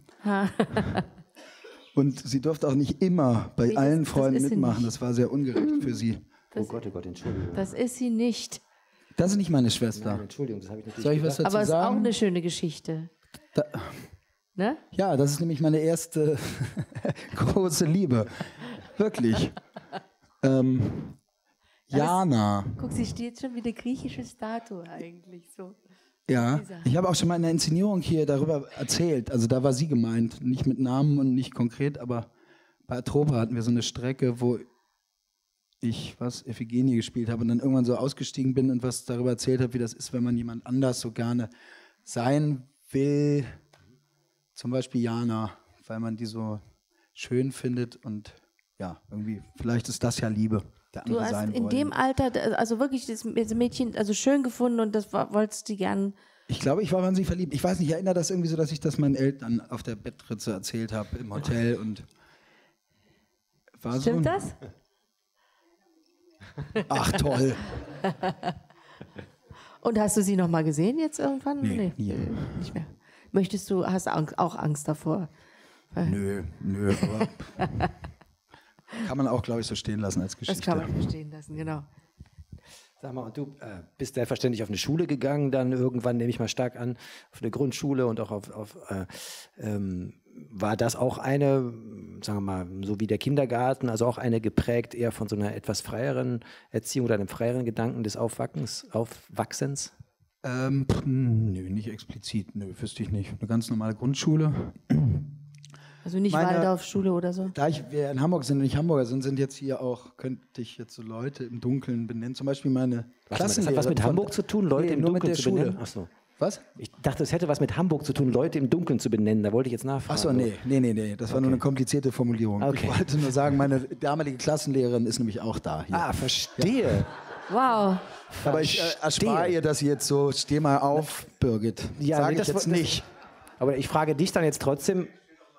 Und sie durfte auch nicht immer bei nee, allen das, Freunden das mitmachen. Das war sehr ungerecht für sie. Das, oh Gott, oh Gott, Entschuldigung. Das ist sie nicht. Das ist nicht meine Schwester. Nein, Entschuldigung, das habe ich natürlich Soll ich was dazu Aber es ist sagen? auch eine schöne Geschichte. Da, ne? Ja, das ist nämlich meine erste große Liebe. Wirklich. ähm, Jana. Guck, sie steht schon wie eine griechische Statue eigentlich. So. Ja, ich habe auch schon mal in der Inszenierung hier darüber erzählt. Also da war sie gemeint. Nicht mit Namen und nicht konkret, aber bei Atropa hatten wir so eine Strecke, wo ich was Iphigenie gespielt habe und dann irgendwann so ausgestiegen bin und was darüber erzählt habe, wie das ist, wenn man jemand anders so gerne sein will. Zum Beispiel Jana, weil man die so schön findet und ja, irgendwie, vielleicht ist das ja Liebe. Der andere du hast sein in wollen. dem Alter, also wirklich das Mädchen also schön gefunden und das wolltest du gern. Ich glaube, ich war wahnsinnig verliebt. Ich weiß nicht, ich erinnere das irgendwie so, dass ich das meinen Eltern auf der Bettritze erzählt habe im Hotel und war Stimmt so das? Ach toll. Und hast du sie noch mal gesehen jetzt irgendwann? Nee, nie. Nicht mehr. Möchtest du, hast du Angst, auch Angst davor? Nö, nö, aber kann man auch, glaube ich, so stehen lassen als Geschichte. Das kann man so stehen lassen, genau. Sag mal, und du äh, bist selbstverständlich auf eine Schule gegangen, dann irgendwann, nehme ich mal stark an, auf eine Grundschule und auch auf, auf äh, ähm, war das auch eine, sagen wir mal, so wie der Kindergarten, also auch eine geprägt eher von so einer etwas freieren Erziehung oder einem freieren Gedanken des Aufwachsens, Aufwachsens? Ähm, pff, nö, nicht explizit, nö, wüsste ich nicht. Eine ganz normale Grundschule. Also nicht Meine- Waldorfschule oder so? Da ich, wir in Hamburg sind und nicht Hamburger sind, sind jetzt hier auch, könnte ich jetzt so Leute im Dunkeln benennen. Zum Beispiel meine Warte mal, das Klassenlehrerin. hat was mit von- Hamburg zu tun, Leute Nee, im nur mit Dunkeln der zu benennen? Schule. Ach so. Was? Ich dachte, es hätte was mit Hamburg zu tun, Leute im Dunkeln zu benennen. Da wollte ich jetzt nachfragen. Achso, nee, nee, nee, nee. Das war nur eine komplizierte Formulierung. Okay. Ich wollte nur sagen, meine damalige Klassenlehrerin ist nämlich auch da. Hier. Ah, verstehe. Wow. Aber ich äh, erspare verstehe. ihr das jetzt so. Steh mal auf, Birgit. Ja, Sag nee, ich das jetzt war- das- nicht. Aber ich frage dich dann jetzt trotzdem.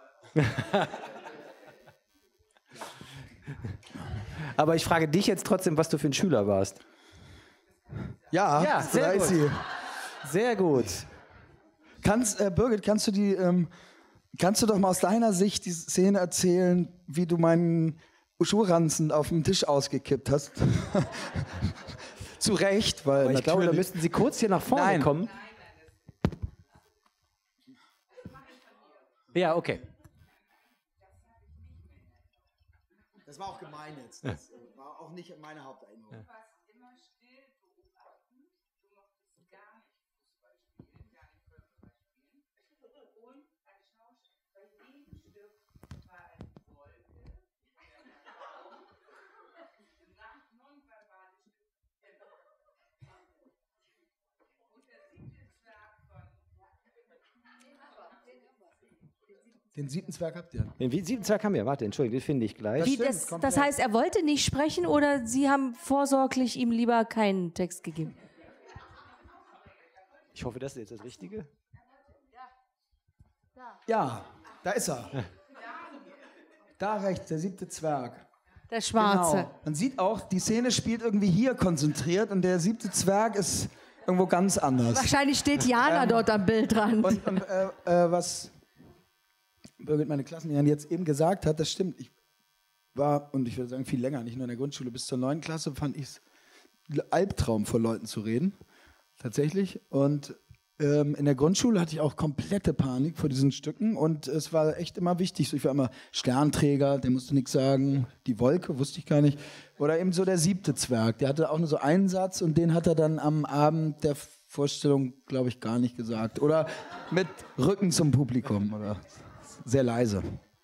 Aber ich frage dich jetzt trotzdem, was du für ein Schüler warst. Ja, Ja, sehr da ist gut. sie. Sehr gut. Kannst, äh, Birgit, kannst du die, ähm, kannst du doch mal aus deiner Sicht die Szene erzählen, wie du meinen Schuhranzen auf dem Tisch ausgekippt hast? Zu Recht, weil Aber ich glaube, da natürlich- müssten Sie kurz hier nach vorne Nein. kommen. Ja, okay. Das war auch gemein jetzt. Das war auch nicht meine Haupterinnerung. Den siebten Zwerg habt ihr. Den siebten Zwerg haben wir. Warte, Entschuldigung, den finde ich gleich. Wie, stimmt, das, komplett. das heißt, er wollte nicht sprechen oder Sie haben vorsorglich ihm lieber keinen Text gegeben? Ich hoffe, das ist jetzt das Richtige. Ja, da ist er. Da rechts, der siebte Zwerg. Der Schwarze. Genau. Man sieht auch, die Szene spielt irgendwie hier konzentriert und der siebte Zwerg ist irgendwo ganz anders. Wahrscheinlich steht Jana dort am Bildrand. Und, und äh, äh, was Birgit, meine Klassenlehrerin, jetzt eben gesagt hat, das stimmt. Ich war, und ich würde sagen, viel länger, nicht nur in der Grundschule, bis zur neunten Klasse fand ich es Albtraum, vor Leuten zu reden. Tatsächlich. Und ähm, in der Grundschule hatte ich auch komplette Panik vor diesen Stücken und es war echt immer wichtig. So, ich war immer Sternträger, der musste nichts sagen. Die Wolke, wusste ich gar nicht. Oder eben so der siebte Zwerg, der hatte auch nur so einen Satz und den hat er dann am Abend der Vorstellung, glaube ich, gar nicht gesagt. Oder mit Rücken zum Publikum oder sehr leise.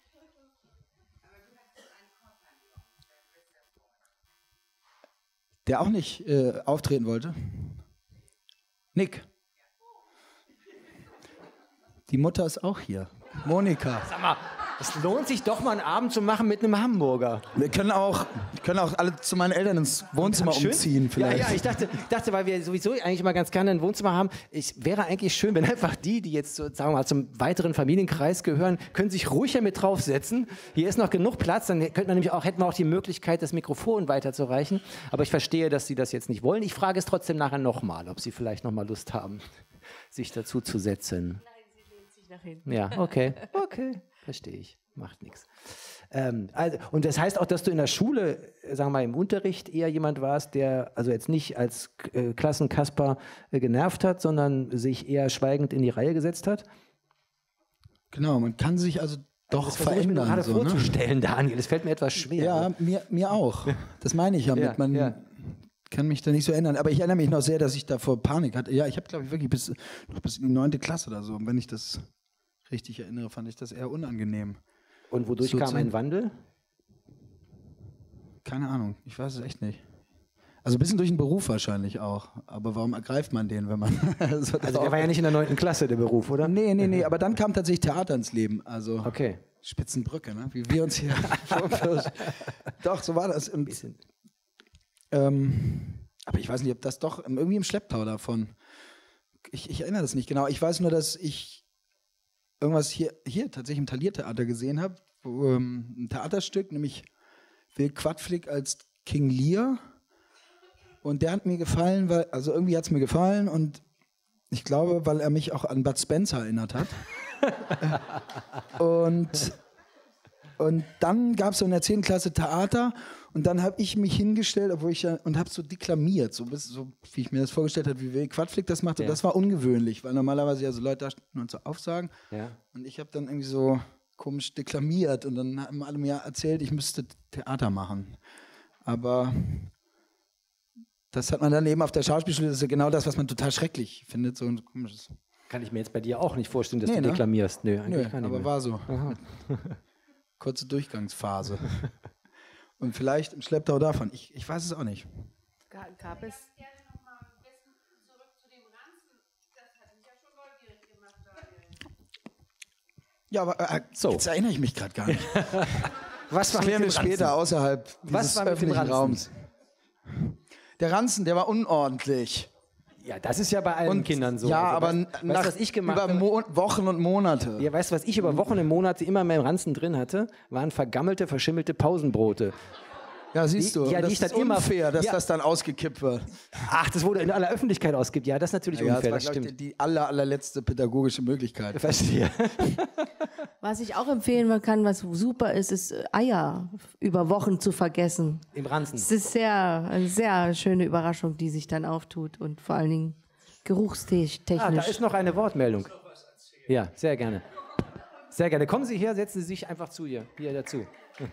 Der auch nicht äh, auftreten wollte. Nick. Die Mutter ist auch hier. Monika. Sag mal, es lohnt sich doch mal einen Abend zu machen mit einem Hamburger. Wir können auch, wir können auch alle zu meinen Eltern ins Wohnzimmer Schön. umziehen vielleicht. Ja, ja, ich dachte, dachte, weil wir sowieso eigentlich immer ganz gerne ein Wohnzimmer haben, es wäre eigentlich schön, wenn einfach die, die jetzt so, sagen wir mal, zum weiteren Familienkreis gehören, können sich ruhiger mit draufsetzen. Hier ist noch genug Platz, dann könnte man nämlich auch, hätten wir auch die Möglichkeit, das Mikrofon weiterzureichen. Aber ich verstehe, dass Sie das jetzt nicht wollen. Ich frage es trotzdem nachher nochmal, ob Sie vielleicht nochmal Lust haben, sich dazu zu setzen. Nach hinten. Ja, okay. Okay, verstehe ich. Macht nichts. Ähm, also, und das heißt auch, dass du in der Schule, äh, sagen wir mal, im Unterricht eher jemand warst, der also jetzt nicht als äh, Klassenkasper äh, genervt hat, sondern sich eher schweigend in die Reihe gesetzt hat? Genau, man kann sich also doch Das versuche ich mir verändern. gerade so, ne? vorzustellen, Daniel. Das fällt mir etwas schwer. Ja, mir, mir auch. Das meine ich ja mit. Ja, Man ja. kann mich da nicht so ändern. Aber ich erinnere mich noch sehr, dass ich davor Panik hatte. Ja, ich habe, glaube ich, wirklich bis, noch bis in die neunte Klasse oder so. Und wenn ich das richtig erinnere, fand ich das eher unangenehm. Und wodurch So kam zu- ein Wandel? Keine Ahnung, ich weiß es echt nicht. Also ein bisschen durch den Beruf wahrscheinlich auch. Aber warum ergreift man den, wenn man... so Also der war ja nicht in der neunten Klasse, der Beruf, oder? Nee, nee, nee, aber dann kam tatsächlich Theater ins Leben. Also Okay. Spitzenbrücke, ne? Wie wir uns hier vorführen. Doch, so war das. Und, Bisschen. ähm, aber ich weiß nicht, ob das doch irgendwie im Schlepptau davon. Ich, ich erinnere das nicht genau. Ich weiß nur, dass ich irgendwas hier, hier tatsächlich im Thalia-Theater gesehen habe. Wo, ähm, ein Theaterstück, nämlich Will Quadflick als King Lear. Und der hat mir gefallen, weil, also irgendwie hat es mir gefallen und ich glaube, weil er mich auch an Bud Spencer erinnert hat. und, und dann gab es so in der zehnten Klasse Theater und dann habe ich mich hingestellt, obwohl ich ja, und habe so deklamiert, so, bis, so wie ich mir das vorgestellt habe, wie Will Quadflick das macht. Und Ja. das war ungewöhnlich, weil normalerweise ja so Leute da stehen und so aufsagen. Ja. Und ich habe dann irgendwie so komisch deklamiert und dann haben alle mir erzählt, ich müsste Theater machen. Aber das hat man dann eben auf der Schauspielschule, das ist ja genau das, was man total schrecklich findet, so ein komisches. Kann ich mir jetzt bei dir auch nicht vorstellen, dass Nee, du ne? deklamierst. Nö, eigentlich Nö, gar nicht aber mehr. war so. Aha. Kurze Durchgangsphase. Und vielleicht im Schlepptau davon. Ich, ich weiß es auch nicht. Ga- Gab es? Ja, aber äh, So. jetzt erinnere ich mich gerade gar nicht. Was war Klären wir mit dem Ranzen? später außerhalb dieses Was war mit dem öffentlichen Ranzen? Raums. Der Ranzen, der war unordentlich. Ja, das ist ja bei allen Kindern so. Ja, Also, aber weißt, nach, weißt, was ich gemacht über habe? Mo Wochen und Monate. Ja, weißt du, was ich über Wochen und Monate immer mehr im Ranzen drin hatte? Waren vergammelte, verschimmelte Pausenbrote. Ja, siehst du. Die- ja, und das die ich ist dann immer- unfair, dass ja. das dann ausgekippt wird. Ach, das wurde in aller Öffentlichkeit ausgibt. Ja, das ist natürlich Ja, unfair, das das war, glaub ich, stimmt. die, die aller, allerletzte pädagogische Möglichkeit. Verstehe. Was ich auch empfehlen kann, was super ist, ist äh, Eier über Wochen zu vergessen. Im Ranzen. Es ist sehr, eine sehr schöne Überraschung, die sich dann auftut und vor allen Dingen geruchstechnisch. Ah, da ist noch eine Wortmeldung. Ja, sehr gerne. Sehr gerne. Kommen Sie her, setzen Sie sich einfach zu ihr, hier dazu.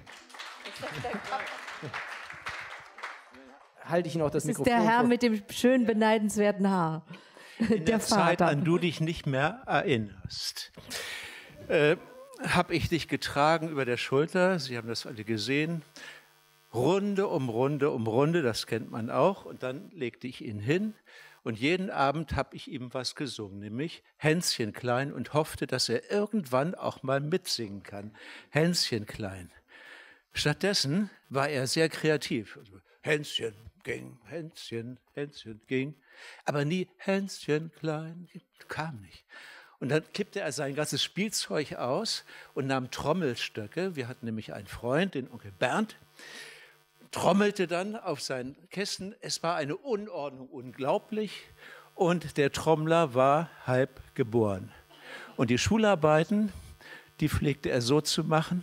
Halte ich Ihnen auch das, Das ist Mikrofon der Herr vor. mit dem schön beneidenswerten Haar. In der, Zeit, Vater. an du dich nicht mehr erinnerst, äh, habe ich dich getragen über der Schulter. Sie haben das alle gesehen. Runde um Runde um Runde, das kennt man auch. Und dann legte ich ihn hin. Und jeden Abend habe ich ihm was gesungen, nämlich Hänschen klein, und hoffte, dass er irgendwann auch mal mitsingen kann. Hänschen klein. Stattdessen war er sehr kreativ. Also, Hänschen ging, Hänschen, Hänschen ging, aber nie Hänschen klein, kam nicht. Und dann kippte er sein ganzes Spielzeug aus und nahm Trommelstöcke. Wir hatten nämlich einen Freund, den Onkel Bernd, trommelte dann auf seinen Kästen. Es war eine Unordnung unglaublich und der Trommler war halb geboren. Und die Schularbeiten, die pflegte er so zu machen: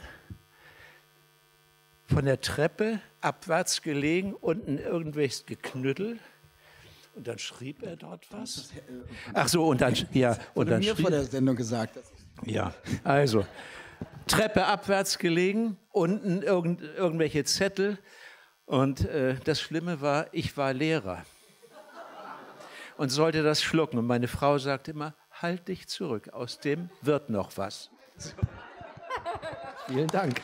von der Treppe abwärts gelegen, unten irgendwelches Geknüttel. Und dann schrieb er dort was. Ach so, und dann, ja, und dann mir schrieb, vor der Sendung gesagt. ja, also Treppe abwärts gelegen, unten irgend, irgendwelche Zettel. Und äh, das Schlimme war, ich war Lehrer und sollte das schlucken. Und meine Frau sagte immer, halt dich zurück, aus dem wird noch was. Vielen Dank.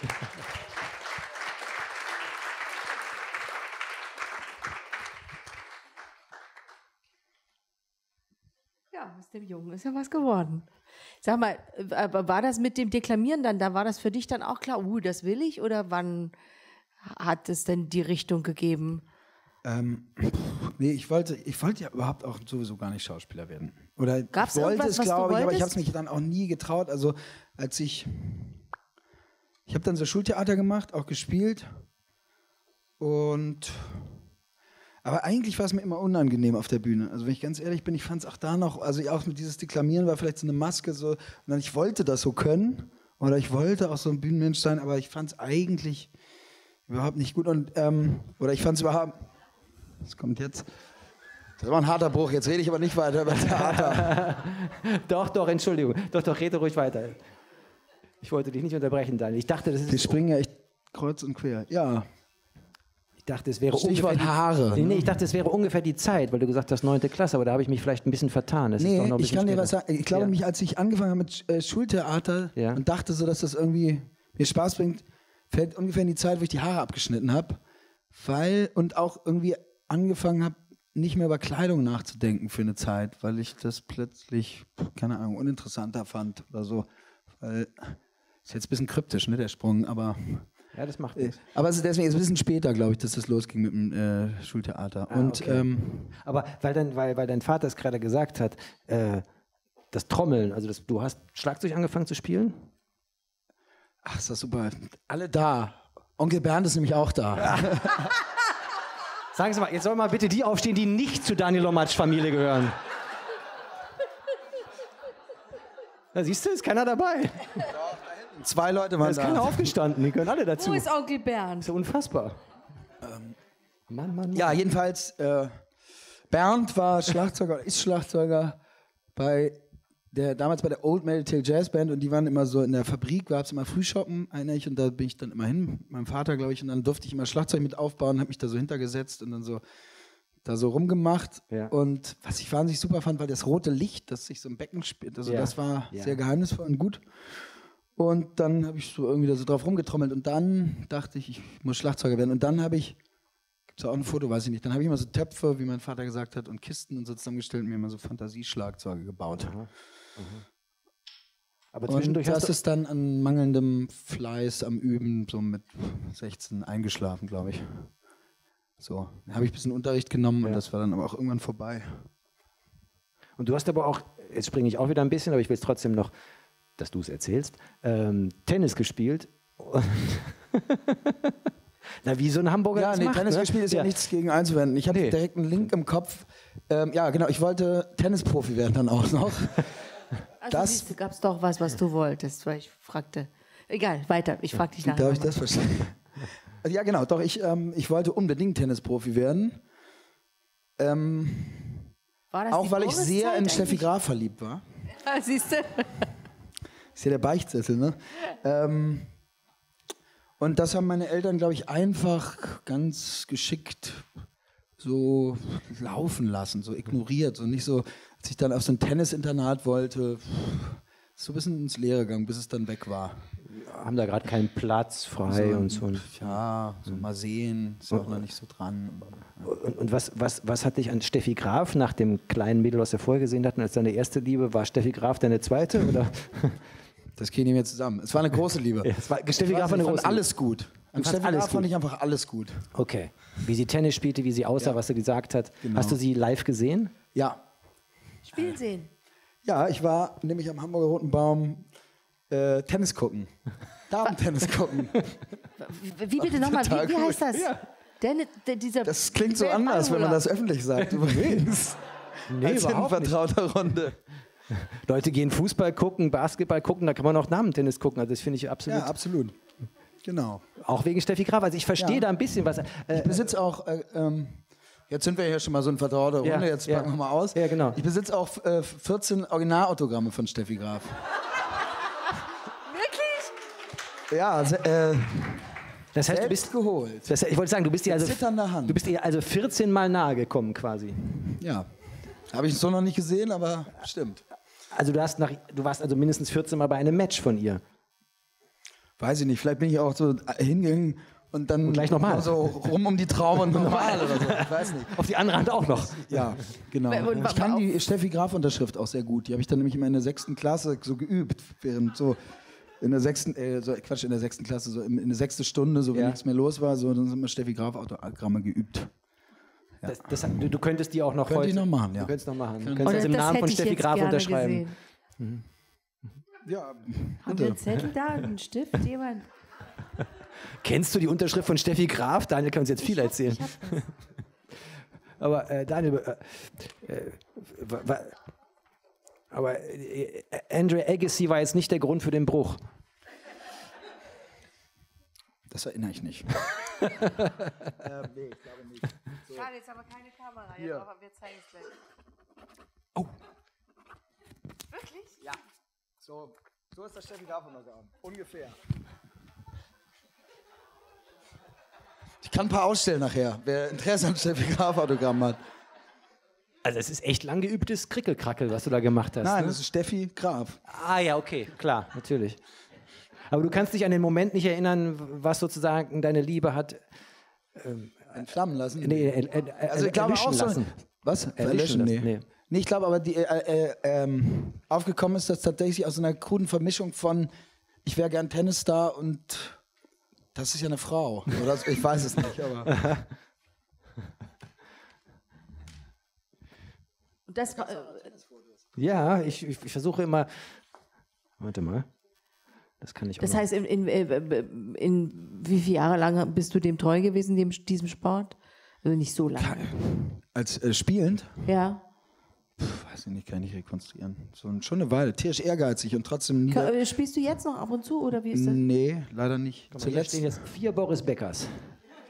Ja, aus dem Jungen ist ja was geworden. Sag mal, aber war das mit dem Deklamieren dann, da war das für dich dann auch klar, uh, das will ich, oder wann hat es denn die Richtung gegeben? Ähm, nee, ich wollte, ich wollte ja überhaupt auch sowieso gar nicht Schauspieler werden. Oder Gab's ich wollte irgendwas, es, was du glaube ich, aber ich habe wolltest? es mich dann auch nie getraut. Also als ich, ich habe dann so Schultheater gemacht, auch gespielt. Und aber eigentlich war es mir immer unangenehm auf der Bühne. Also wenn ich ganz ehrlich bin, ich fand es auch da noch, also auch mit dieses Deklamieren war vielleicht so eine Maske so. Und dann ich wollte das so können oder ich wollte auch so ein Bühnenmensch sein, aber ich fand es eigentlich überhaupt nicht gut. Und ähm, oder ich fand es überhaupt. Das kommt jetzt. Das war ein harter Bruch. Jetzt rede ich aber nicht weiter über Theater. Doch, doch, Entschuldigung. Doch, doch, rede ruhig weiter. Ich wollte dich nicht unterbrechen, Daniel. Ich dachte, das ist Die springen ja echt kreuz und quer. Ja. Ich dachte, es wäre Stichwort ungefähr die, Haare, Nee, nee, ne? ich dachte, es wäre ungefähr die Zeit, weil du gesagt hast, neunte Klasse, aber da habe ich mich vielleicht ein bisschen vertan. Das ist Nee, doch noch ein ich bisschen kann dir später. was sagen. Ich glaube, Ja. mich, als ich angefangen habe mit äh, Schultheater Ja. und dachte so, dass das irgendwie mir Spaß bringt, fällt ungefähr in die Zeit, wo ich die Haare abgeschnitten habe. Weil, und auch irgendwie angefangen habe, nicht mehr über Kleidung nachzudenken für eine Zeit, weil ich das plötzlich, keine Ahnung, uninteressanter fand oder so. Weil, ist jetzt ein bisschen kryptisch, ne, der Sprung, aber, Ja, das macht äh, nichts. aber es ist deswegen ist ein bisschen später, glaube ich, dass das losging mit dem äh, Schultheater. Ah, und okay. ähm, Aber weil dein, weil, weil dein Vater es gerade gesagt hat, äh, das Trommeln, also das, du hast Schlagzeug angefangen zu spielen? ach, ist das super. Alle da. Onkel Bernd ist nämlich auch da. Sagen Sie mal, jetzt sollen mal bitte die aufstehen, die nicht zu Daniel Lomatsch Familie gehören. Da siehst du, ist keiner dabei. Zwei Leute Da waren ist da. keiner aufgestanden, die gehören alle dazu. Wo Das ist Onkel Bernd? ist ja unfassbar. Mann, Mann, Mann. Ja, jedenfalls, äh, Bernd war Schlagzeuger, ist Schlagzeuger bei der damals bei der Old Metal Jazz Band und die waren immer so in der Fabrik, gab es immer Frühschoppen, erinnere ich, und da bin ich dann immer hin, mit meinem Vater, glaube ich, und dann durfte ich immer Schlagzeug mit aufbauen, habe mich da so hintergesetzt und dann so da so rumgemacht. Ja. Und was ich wahnsinnig super fand, war das rote Licht, das sich so im Becken spielt. Also Ja. das war Ja. sehr geheimnisvoll und gut. Und dann habe ich so irgendwie da so drauf rumgetrommelt und dann dachte ich, ich muss Schlagzeuger werden. Und dann habe ich, gibt es auch ein Foto, weiß ich nicht, dann habe ich immer so Töpfe, wie mein Vater gesagt hat, und Kisten und so zusammengestellt und mir immer so Fantasieschlagzeuge gebaut. Aha. Aber Und zwischendurch das hast du, ist dann an mangelndem Fleiß am Üben so mit sechzehn eingeschlafen, glaube ich. So, da habe ich ein bisschen Unterricht genommen Ja. und das war dann aber auch irgendwann vorbei. und du hast aber auch, jetzt springe ich auch wieder ein bisschen, aber ich will es trotzdem noch, dass du es erzählst, ähm, Tennis gespielt. Na, wie so ein Hamburger Ja, das nee, macht, Tennis ne? gespielt ist ja. nichts gegen einzuwenden. Ich hatte Nee. direkt einen Link im Kopf. Ähm, ja, genau, ich wollte Tennisprofi werden dann auch noch. Also Das- siehst du, gab's doch was, was du wolltest, weil ich fragte. Egal, weiter, ich frag dich nachher. Darf ich nochmal. das verstehen? Also, ja, genau, doch, ich, ähm, ich wollte unbedingt Tennisprofi werden. Ähm, War das auch die weil ich sehr in Probezeit Steffi eigentlich? Graf verliebt war. Ah, siehst du? Ist ja der Beichtsessel, ne? Ähm, und das haben meine Eltern, glaube ich, einfach ganz geschickt so laufen lassen, so ignoriert. So nicht so, als ich dann auf so ein Tennisinternat wollte, so ein bisschen ins Leere gegangen, bis es dann weg war. Haben da gerade keinen Platz frei So, und so. Ja, so mal sehen, ist ja auch noch nicht so dran. Und, und was, was, was hat dich an Steffi Graf nach dem kleinen Mädel, was wir vorher gesehen hatten, als deine erste Liebe, war Steffi Graf deine zweite? Oder? Das geht nicht mehr zusammen. Es war eine große Liebe. Ja, es war- Steffi Ich Graf weiß war eine nicht, große fand alles gut. An fandst Steffi alles Graf fand gut? ich einfach alles gut. Okay. Wie sie Tennis spielte, wie sie aussah, Ja. was sie gesagt hat. Genau. Hast du sie live gesehen? Ja, Spielen sehen. ja, ich war nämlich am Hamburger Roten Baum äh, Tennis gucken. Damen-Tennis gucken. Wie, wie bitte nochmal, Total wie, wie cool. heißt das? Ja. Der, der, dieser Das klingt so anders, wenn man das öffentlich sagt. Übrigens. Nee, Als in überhaupt nicht. vertrauter Runde. Leute gehen Fußball gucken, Basketball gucken, da kann man auch Damen-Tennis gucken. Also das finde ich absolut. Ja, absolut. Genau. Auch wegen Steffi Graf. Also ich verstehe Ja. da ein bisschen was. Äh, Ich besitze auch, äh, ähm, jetzt sind wir hier schon mal so in vertrauter Runde, Ja, jetzt ja. packen wir mal aus. Ja, genau. Ich besitze auch äh, vierzehn Originalautogramme von Steffi Graf. Wirklich? Ja, se- äh, das heißt, du selbst bist. geholt. Das, ich wollte sagen, du bist ihr also. zitternder Hand. Du bist ihr also vierzehn Mal nahe gekommen quasi. Ja. Habe ich so noch nicht gesehen, aber stimmt. Also du hast nach, du warst also mindestens vierzehn Mal bei einem Match von ihr. Weiß ich nicht, vielleicht bin ich auch so hingegangen und dann Und gleich nochmal. so rum um die Traube und nochmal oder so. Ich weiß nicht. Auf die andere Hand auch noch. Ja, genau. Und wa- Ich kann wa- die Steffi Graf-Unterschrift auch sehr gut. Die habe ich dann nämlich immer in der sechsten Klasse so geübt, während so in der sechsten, äh, so, Quatsch, in der sechsten Klasse, so in, in der sechsten Stunde, so wenn Ja. nichts mehr los war, so dann sind wir Steffi Graf-Autogramme geübt. Das, das, du, du könntest die auch noch Könnte heute. ich noch machen, ja. Du könntest noch machen. Du Und könntest also im das Namen hätte von ich Steffi jetzt Graf gerne unterschreiben. gesehen. Ja, Haben wir bitte. einen Zettel da, einen Stift, jemand? Kennst du die Unterschrift von Steffi Graf? Daniel kann uns jetzt viel erzählen. Ich hab das. Aber äh, Daniel, äh, äh, wa- wa- aber äh, Andre Agassi war jetzt nicht der Grund für den Bruch. Das erinnere ich nicht. Schade, jetzt haben wir keine Kamera. Jetzt aber wir zeigen es gleich. Oh. Wirklich? Ja. So, so ist das Steffi Graf-Autogramm. Ungefähr. Ich kann ein paar ausstellen nachher, wer Interesse an Steffi Graf-Autogramm hat. Also es ist echt lang geübtes Krickelkrackel, was du da gemacht hast. Nein, ne? das ist Steffi Graf. Ah ja, okay, klar, natürlich. Aber du kannst dich an den Moment nicht erinnern, was sozusagen deine Liebe hat Entflammen lassen. nee, äh, äh, äh, Also ich glaube erlischen auch so. lassen. Was? Erlischen Nee. lassen, nee. Nee, ich glaube aber, die, äh, äh, ähm, aufgekommen ist das tatsächlich aus einer kruden Vermischung von ich wäre gern Tennisstar und das ist ja eine Frau. Oder so, ich weiß es nicht, aber. Und das war, äh, Ja, ich, ich, ich versuche immer. Warte mal. Das kann ich auch das noch. heißt, in, in, äh, in wie viele Jahre lang bist du dem treu gewesen, dem, diesem Sport? Also nicht so lange. Als äh, spielend? Ja. Puh, weiß ich nicht, kann ich nicht rekonstruieren. So, ein- schon eine Weile. Tierisch ehrgeizig und trotzdem nie. Ka- äh, Spielst du jetzt noch ab und zu oder wie ist das? Nee, leider nicht. Hier Zuletzt. stehen jetzt vier Boris Beckers.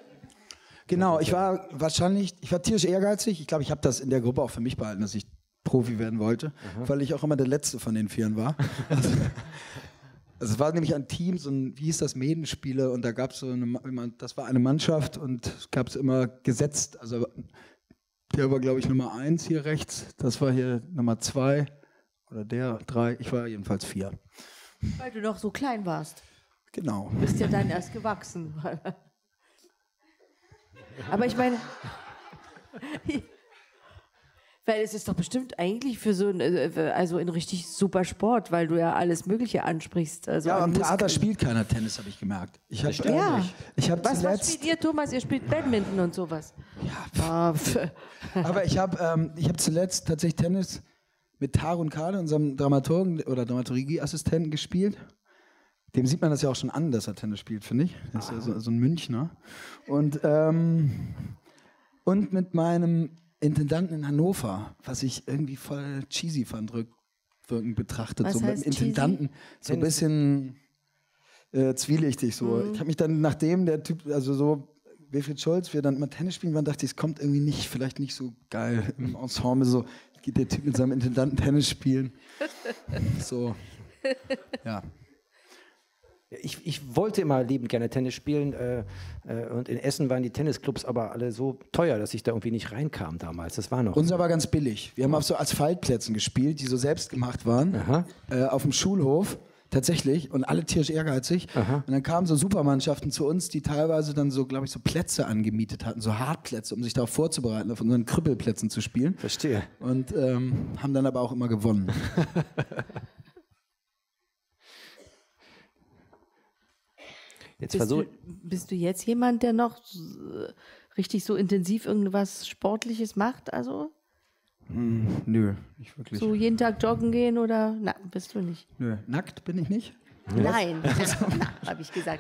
Genau, ich war wahrscheinlich, ich war tierisch ehrgeizig. Ich glaube, ich habe das in der Gruppe auch für mich behalten, dass ich Profi werden wollte, Aha. weil ich auch immer der Letzte von den Vieren war. Also, also es war nämlich ein Team, so ein, wie hieß das, Medenspiele, und da gab es so eine, das war eine Mannschaft und es gab es immer gesetzt, also der war, glaube ich, Nummer eins hier rechts, das war hier Nummer zwei oder der drei, ich war jedenfalls vier. Weil du noch so klein warst. Genau. Du bist ja dann erst gewachsen. Aber ich meine, weil es ist doch bestimmt eigentlich für so ein, also ein richtig super Sport, weil du ja alles Mögliche ansprichst. Also ja, an am Theater Muskeln. Spielt keiner Tennis, habe ich gemerkt. Ich hab, ja. ich hab was, zuletzt, was spielt ihr, Thomas? Ihr spielt Badminton und sowas. Ja, aber ich habe ähm, ich hab zuletzt tatsächlich Tennis mit Tarun Kade, unserem Dramaturgen oder Dramaturgieassistenten, gespielt. Dem sieht man das ja auch schon an, dass er Tennis spielt, finde ich. Das ist ja so, so ein Münchner. Und, ähm, und mit meinem Intendanten in Hannover, was ich irgendwie voll cheesy fand, rückwirkend betrachtet. Was so mit dem Intendanten, cheesy? So ein bisschen äh, zwielichtig. So. Mhm. Ich habe mich dann, nachdem der Typ, also so Wilfried Schulz, wir dann mal Tennis spielen waren, dachte ich, es kommt irgendwie nicht, vielleicht nicht so geil im Ensemble. So geht der Typ mit seinem Intendanten Tennis spielen. So, ja. Ich, ich wollte immer liebend gerne Tennis spielen äh, äh, und in Essen waren die Tennisclubs aber alle so teuer, dass ich da irgendwie nicht reinkam damals. Das war noch. Unser war ganz billig. Wir haben auf so Asphaltplätzen gespielt, die so selbst gemacht waren, äh, auf dem Schulhof tatsächlich und alle tierisch ehrgeizig. Aha. Und dann kamen so Supermannschaften zu uns, die teilweise dann so, glaube ich, so Plätze angemietet hatten, so Hartplätze, um sich darauf vorzubereiten, auf unseren Krüppelplätzen zu spielen. Verstehe. Und ähm, haben dann aber auch immer gewonnen. Jetzt bist, du, bist du jetzt jemand, der noch richtig so intensiv irgendwas Sportliches macht? Also? Mm, nö, nicht wirklich. So jeden Tag joggen gehen oder? Na, bist du nicht. Nö, nackt bin ich nicht. Nein, habe ich gesagt.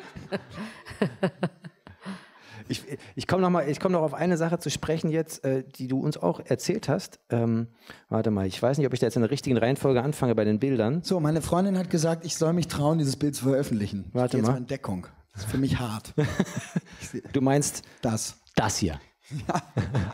Ich, ich komme noch mal, ich komme noch auf eine Sache zu sprechen jetzt, äh, die du uns auch erzählt hast. Ähm, warte mal, ich weiß nicht, ob ich da jetzt in der richtigen Reihenfolge anfange bei den Bildern. So, meine Freundin hat gesagt, ich soll mich trauen, dieses Bild zu veröffentlichen. Warte ich mal. Jetzt mal in Deckung. Das ist für mich hart. Du meinst das? Das hier. Ja.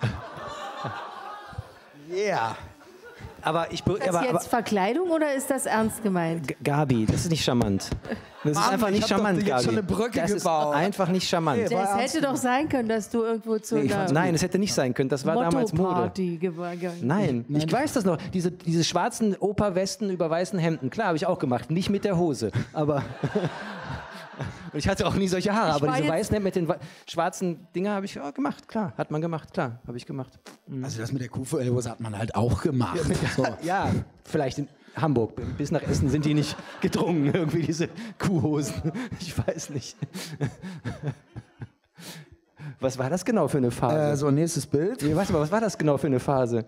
Yeah. Aber ich, ist das aber, jetzt aber, Verkleidung oder ist das ernst gemeint? G- Gabi, das ist nicht charmant. Das Mann, ist einfach nicht ich hab charmant, doch jetzt Gabi. schon eine Brücke das gebaut. ist einfach nicht charmant. Hey, Es hätte doch sein können, dass du irgendwo zu Nee, einer nein, es hätte nicht sein können. Das war damals Mode. Motto-Party geworden. Nein, Nein, ich weiß das noch. Diese, diese schwarzen Operwesten über weißen Hemden, klar, habe ich auch gemacht. Nicht mit der Hose, aber... Und ich hatte auch nie solche Haare, Ich aber war diese jetzt- weißen Hemden mit den wa- schwarzen Dinger habe ich ja, gemacht, klar. Hat man gemacht, klar, habe ich gemacht. Also das mit der Kuhfellhose hat man halt auch gemacht. So. Ja, vielleicht in Hamburg. Bis nach Essen sind die nicht gedrungen, irgendwie diese Kuhhosen. Ich weiß nicht. Was war das genau für eine Phase? Äh, so, nächstes Bild. Nee, warte mal, was war das genau für eine Phase?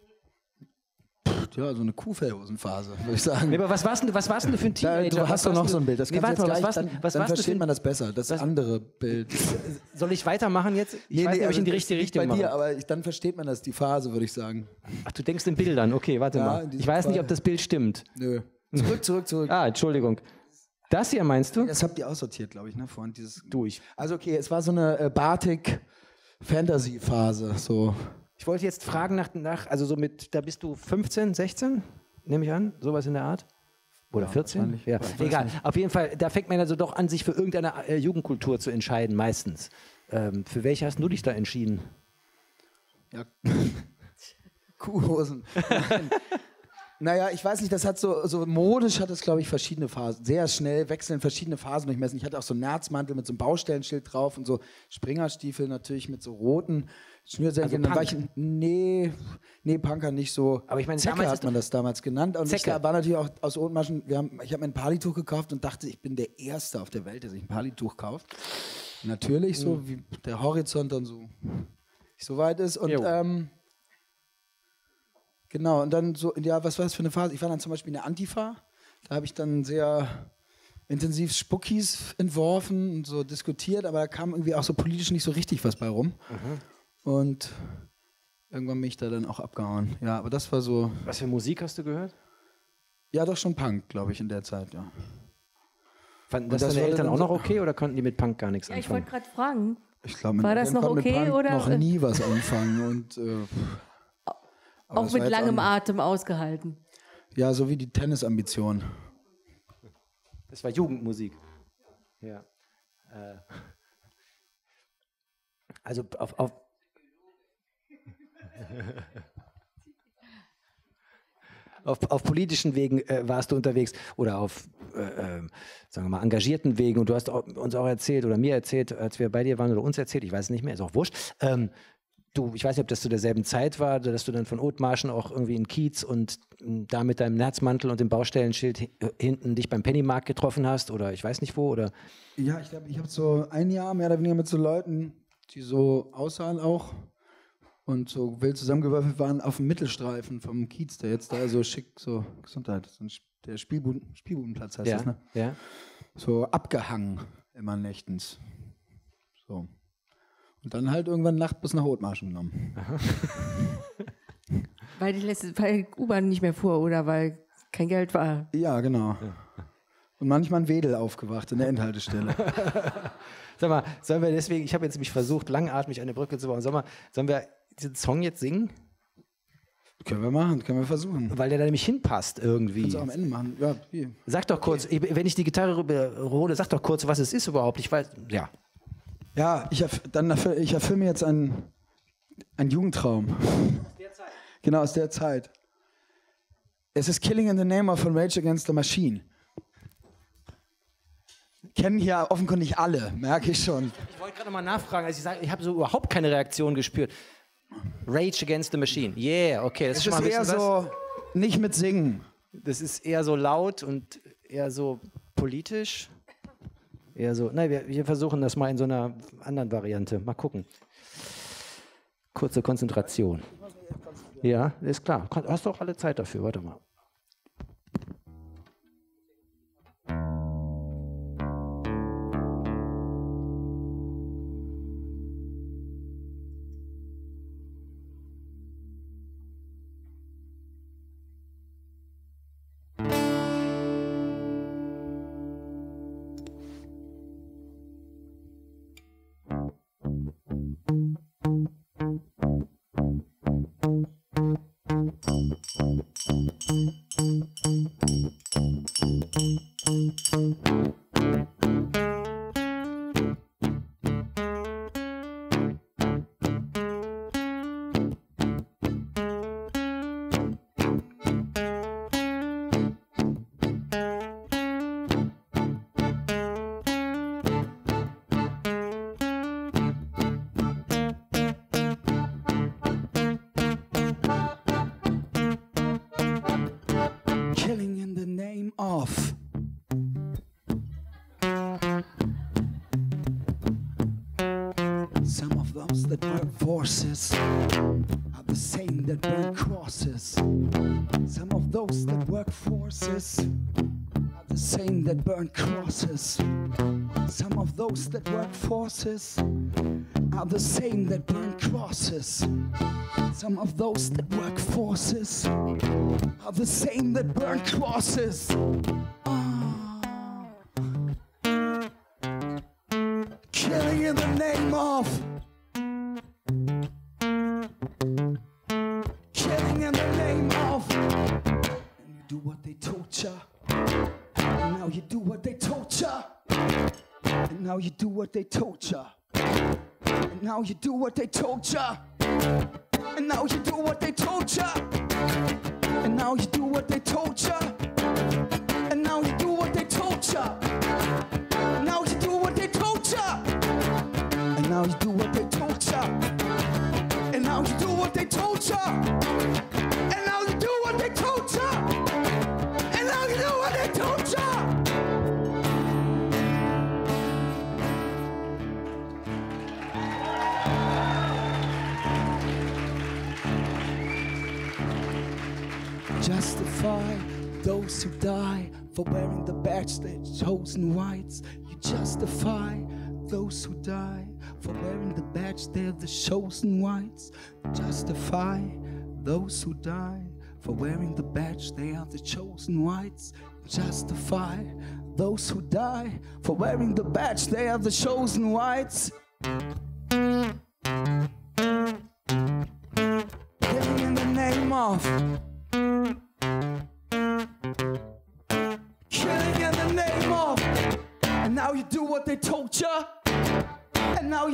Ja, so eine Kuhfellhosenphase, würde ich sagen. Nee, aber was warst denn, was warst denn du für ein Da, Teenager? du hast Was doch warst noch du- so ein Bild. Das Nee, kannst warte du mal, jetzt was gleich, warst, dann, was dann warst du versteht für, man das besser. Das was- andere Bild. Soll ich weitermachen jetzt? Ich weiß nicht, ob ich in die das richtige liegt Richtung bei dir, mache. aber ich, dann versteht man das, die Phase, würde ich sagen. Ach, du denkst in Bildern. Okay, warte Ja, mal. in diesem Ich weiß nicht, Fall. ob das Bild stimmt. Nö. Zurück, zurück, zurück. Ah, Entschuldigung. Das hier meinst du? Das habt ihr aussortiert, glaube ich, ne? Vorhin dieses. Durch. Also okay, es war so eine äh, Batik-Fantasy-Phase. So. Ich wollte jetzt fragen nach, nach, also so mit, da bist du fünfzehn, sechzehn, nehme ich an, sowas in der Art? Oder Ja, vierzehn? wahrscheinlich. Ja, Ich weiß egal. nicht. Auf jeden Fall, da fängt man also doch an, sich für irgendeine äh, Jugendkultur zu entscheiden, meistens. Ähm, für welche hast du dich da entschieden? Ja. Kuhhosen. Nein. Naja, ich weiß nicht, das hat so, so modisch hat es, glaube ich, verschiedene Phasen. Sehr schnell wechseln verschiedene Phasen durchmessen. Ich hatte auch so einen Nerzmantel mit so einem Baustellenschild drauf und so Springerstiefel natürlich mit so roten Schnürsenkeln. Also Dann war ich, nee, nee, Punker nicht so. Aber ich meine, Zecke damals hat ist man das damals genannt. Und ich Zecke. war natürlich auch aus Othmarschen, wir haben, ich habe mir ein Palituch gekauft und dachte, ich bin der Erste auf der Welt, der sich ein Palituch kauft. Natürlich so, Mhm. wie der Horizont dann so, so weit ist. Und Jo. ähm, genau, und dann so, ja, was war das für eine Phase? Ich war dann zum Beispiel in der Antifa. Da habe ich dann sehr intensiv Spuckis entworfen und so diskutiert, aber da kam irgendwie auch so politisch nicht so richtig was bei rum. Und irgendwann bin ich da dann auch abgehauen. Ja, aber das war so, Was für Musik hast du gehört? ja, doch schon Punk, glaube ich, in der Zeit, ja. Fanden Und das, das deine wurde Eltern dann auch so- noch okay oder konnten die mit Punk gar nichts Ja, ich anfangen? wollte gerade fragen. Ich glaube, War das noch mit okay Punk oder- noch nie was anfangen und äh, Aber Auch das war mit jetzt langem nicht- Atem ausgehalten. Ja, so wie die Tennisambition. Das war Jugendmusik. Ja. Äh. Also auf, auf Auf, auf politischen Wegen äh, warst du unterwegs oder auf, äh, äh, sagen wir mal, engagierten Wegen. Und du hast auch, uns auch erzählt oder mir erzählt, als wir bei dir waren oder uns erzählt, ich weiß es nicht mehr, ist auch wurscht. Ähm, du, ich weiß nicht, ob das zu derselben Zeit war, dass du dann von Othmarschen auch irgendwie in Kiez und m, da mit deinem Nerzmantel und dem Baustellenschild hi- hinten dich beim Pennymarkt getroffen hast oder ich weiß nicht wo. Oder Ja, ich glaube, ich habe so ein Jahr mehr oder weniger mit so Leuten, die so aussahen auch und so wild zusammengewürfelt waren, auf dem Mittelstreifen vom Kiez, der jetzt da so schick, so Gesundheit, so ein, Sp- der Spielbuden, Spielbudenplatz heißt ja, das, ne? ja. So abgehangen, immer nächtens. So. Und dann halt irgendwann Nacht bis nach Othmarschen genommen. Weil die letzte, weil U-Bahn nicht mehr fuhr oder weil kein Geld war. Ja, genau. Und manchmal ein Wedel aufgewacht in der Endhaltestelle. Sag mal, sollen wir deswegen, ich habe jetzt mich versucht, langatmig eine Brücke zu bauen, sollen wir, sollen wir diesen Song jetzt singen? Können wir machen, können wir versuchen. Weil der da nämlich hinpasst irgendwie. Kannst du auch am Ende machen. Ja, wie? Sag doch kurz, wenn ich die Gitarre rüberhole, sag doch kurz, was es ist überhaupt. Ich weiß, ja. Ja, ich, erf dann erfüll ich erfülle mir jetzt einen, einen Jugendtraum. Aus der Zeit. Genau, aus der Zeit. Es ist Killing in the Name of von Rage Against the Machine. Kennen hier offenkundig alle, merke ich schon. Ich wollte gerade noch mal nachfragen, also ich sage, ich habe so überhaupt keine Reaktion gespürt. Rage Against the Machine. Yeah, okay, das Es ist schon ist mal ein eher bisschen was. so, nicht mit Singen. Das ist eher so laut und eher so politisch. Eher so, nein, wir, wir versuchen das mal in so einer anderen Variante. Mal gucken. Kurze Konzentration. Ja, ist klar. Kon- Hast du auch alle Zeit dafür, warte mal. Killing in the name of. Some of those that burn forces are the same that burn crosses. Some of those that work forces are the same that burn crosses. Some of those that work forces are the same that burn crosses. Some of those that work forces are the same that burn crosses. Ah. Killing in the name of. Killing in the name of. And you do what they told ya. And now you do what they told ya. And now you do what they told ya. And now you do what they told ya. And now you do what they told ya. And now you do what they told ya. And now you do what they told ya. And now you do what they told ya. And now you do what they told ya. And now you do what they told ya. And now you do what they told ya. And now you do what they told ya. Justify those who die for wearing the badge they're chosen whites. You justify those who die for wearing the badge they're the chosen whites. Justify those who die for wearing the badge they are the chosen whites. Justify those who die for wearing the badge they are the chosen whites. Killing in the name of.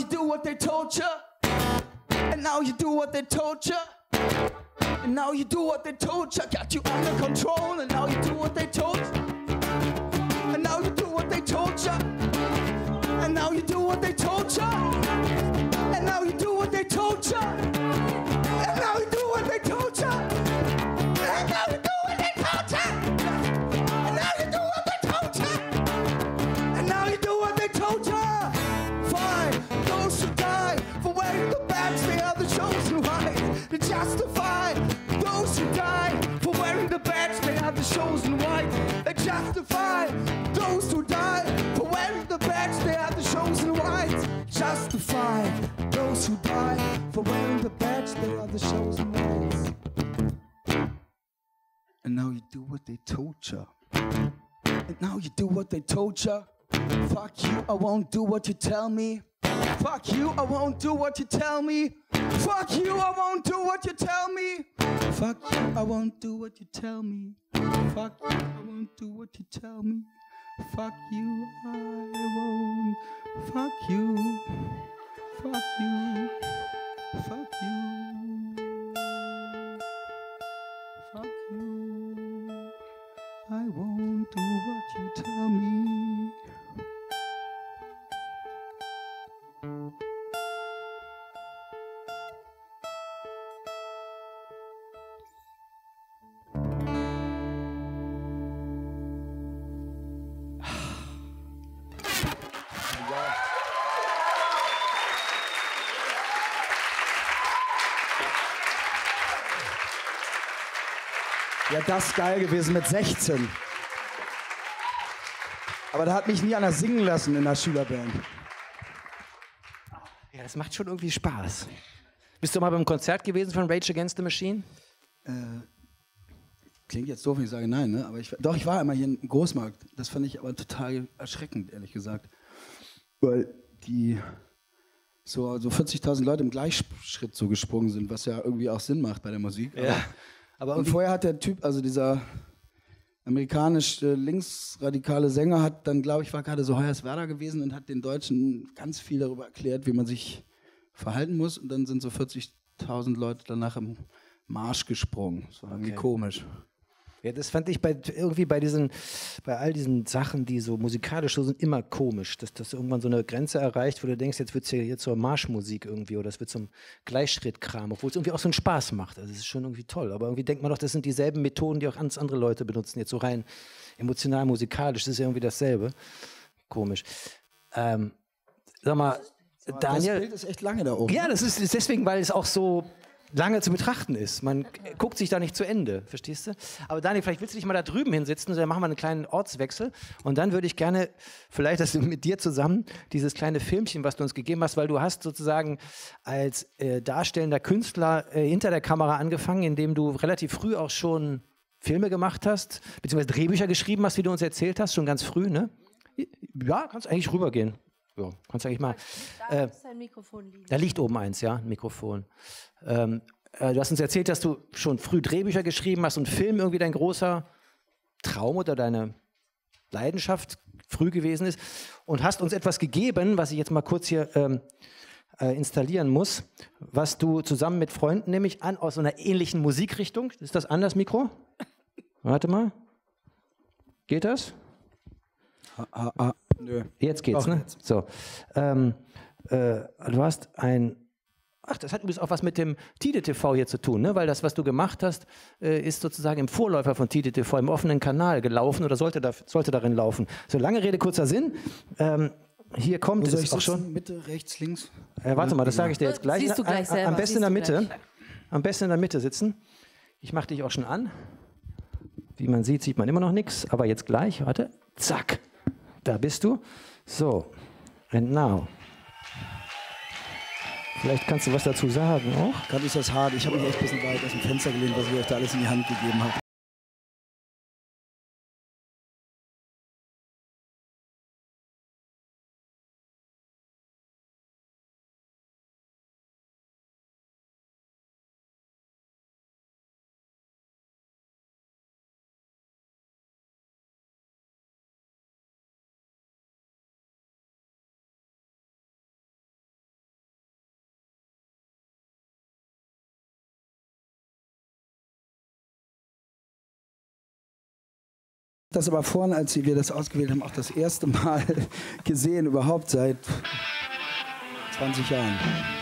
you do what they told you. And now you do what they told you. And now you do what they told you. Got you under control. And now you do what they told you. And now you do what they told you. And now you do what they told you. And now you do what they told you. And now you do what they told you. And now you do what they told you. And now you do what they told you. And now you do what they told you. Fine, those who die for wearing the badge, they are the chosen white. To justify those who die for wearing the badge, they are the chosen white. They justify those who die for wearing the badge, they are the chosen white. Justify those who die for wearing the badge, they are the chosen whites. And now you do what they told you. And now you do what they told you. Fuck you, I won't do what you tell me. Fuck you, I won't do what you tell me. Fuck you, I won't do what you tell me. Fuck you, I won't do what you tell me. Fuck you, I won't do what you tell me. Fuck you, I won't. Fuck you. Fuck you. Fuck you. Fuck you. I won't do what you tell me. Ja, das ist geil gewesen mit sechzehn. Aber da hat mich nie einer singen lassen in der Schülerband. Ja, das macht schon irgendwie Spaß. Bist du mal beim Konzert gewesen von Rage Against the Machine? Äh, klingt jetzt doof, wenn ich sage nein, ne? Aber ich, doch, ich war einmal hier im Großmarkt. Das fand ich aber total erschreckend, ehrlich gesagt. Weil die so, so vierzigtausend Leute im Gleichschritt so gesprungen sind, was ja irgendwie auch Sinn macht bei der Musik. Ja. Aber, aber und vorher hat der Typ, also dieser amerikanische linksradikale Sänger, hat dann, glaube ich, war gerade so Hoyerswerda gewesen und hat den Deutschen ganz viel darüber erklärt, wie man sich verhalten muss. Und dann sind so vierzigtausend Leute danach im Marsch gesprungen. Das war irgendwie Okay. komisch. Ja, das fand ich bei irgendwie bei diesen, bei all diesen Sachen, die so musikalisch so sind, immer komisch, dass das irgendwann so eine Grenze erreicht, wo du denkst, jetzt wird es hier zur Marschmusik irgendwie oder es wird zum Gleichschrittkram, obwohl es irgendwie auch so einen Spaß macht. Also es ist schon irgendwie toll. Aber irgendwie denkt man doch, das sind dieselben Methoden, die auch ganz andere Leute benutzen, jetzt so rein emotional, musikalisch, das ist ja irgendwie dasselbe. Komisch. Ähm, sag mal, Daniel. Das Bild ist echt lange da oben. Ja, das ist, ist deswegen, weil es auch so lange zu betrachten ist. Man guckt sich da nicht zu Ende, verstehst du? Aber Daniel, vielleicht willst du dich mal da drüben hinsetzen, dann machen wir einen kleinen Ortswechsel und dann würde ich gerne, vielleicht dass du mit dir zusammen, dieses kleine Filmchen, was du uns gegeben hast, weil du hast sozusagen als äh, darstellender Künstler äh, hinter der Kamera angefangen, indem du relativ früh auch schon Filme gemacht hast, beziehungsweise Drehbücher geschrieben hast, wie du uns erzählt hast, schon ganz früh, ne? Ja, kannst eigentlich rübergehen. Ja, kannst eigentlich mal. Da Äh, muss ein Mikrofon liegen. Da liegt oben eins, ja, ein Mikrofon. Ähm, äh, du hast uns erzählt, dass du schon früh Drehbücher geschrieben hast und Film irgendwie dein großer Traum oder deine Leidenschaft früh gewesen ist und hast uns etwas gegeben, was ich jetzt mal kurz hier ähm, äh, installieren muss, was du zusammen mit Freunden, nämlich an, aus so einer ähnlichen Musikrichtung. Ist das anders, Mikro? Warte mal. Geht das? Ah, ah, ah. Nö. Jetzt geht's, Doch, ne? jetzt. So. Ähm, äh, du hast ein. Ach, das hat übrigens auch was mit dem Tide T V hier zu tun, ne? Weil das, was du gemacht hast, äh, ist sozusagen im Vorläufer von Tide T V, im offenen Kanal gelaufen oder sollte, da, sollte darin laufen. So, lange Rede, kurzer Sinn. Ähm, hier kommt Wo soll es ich auch sitzen? schon. Mitte, rechts, links? Äh, warte mal, das sage ich dir jetzt gleich. Siehst du gleich Am- am, selber, besten siehst in der du Mitte. gleich. Am besten in der Mitte sitzen. Ich mache dich auch schon an. Wie man sieht, sieht man immer noch nichts. Aber jetzt gleich, warte. Zack. Da bist du. So. And now. Vielleicht kannst du was dazu sagen auch. Gerade ist das hart. Ich habe mich echt ein bisschen weit aus dem Fenster gelehnt, was ich euch da alles in die Hand gegeben habe. das aber vorhin, als wir das ausgewählt haben, auch das erste Mal gesehen, überhaupt seit zwanzig Jahren.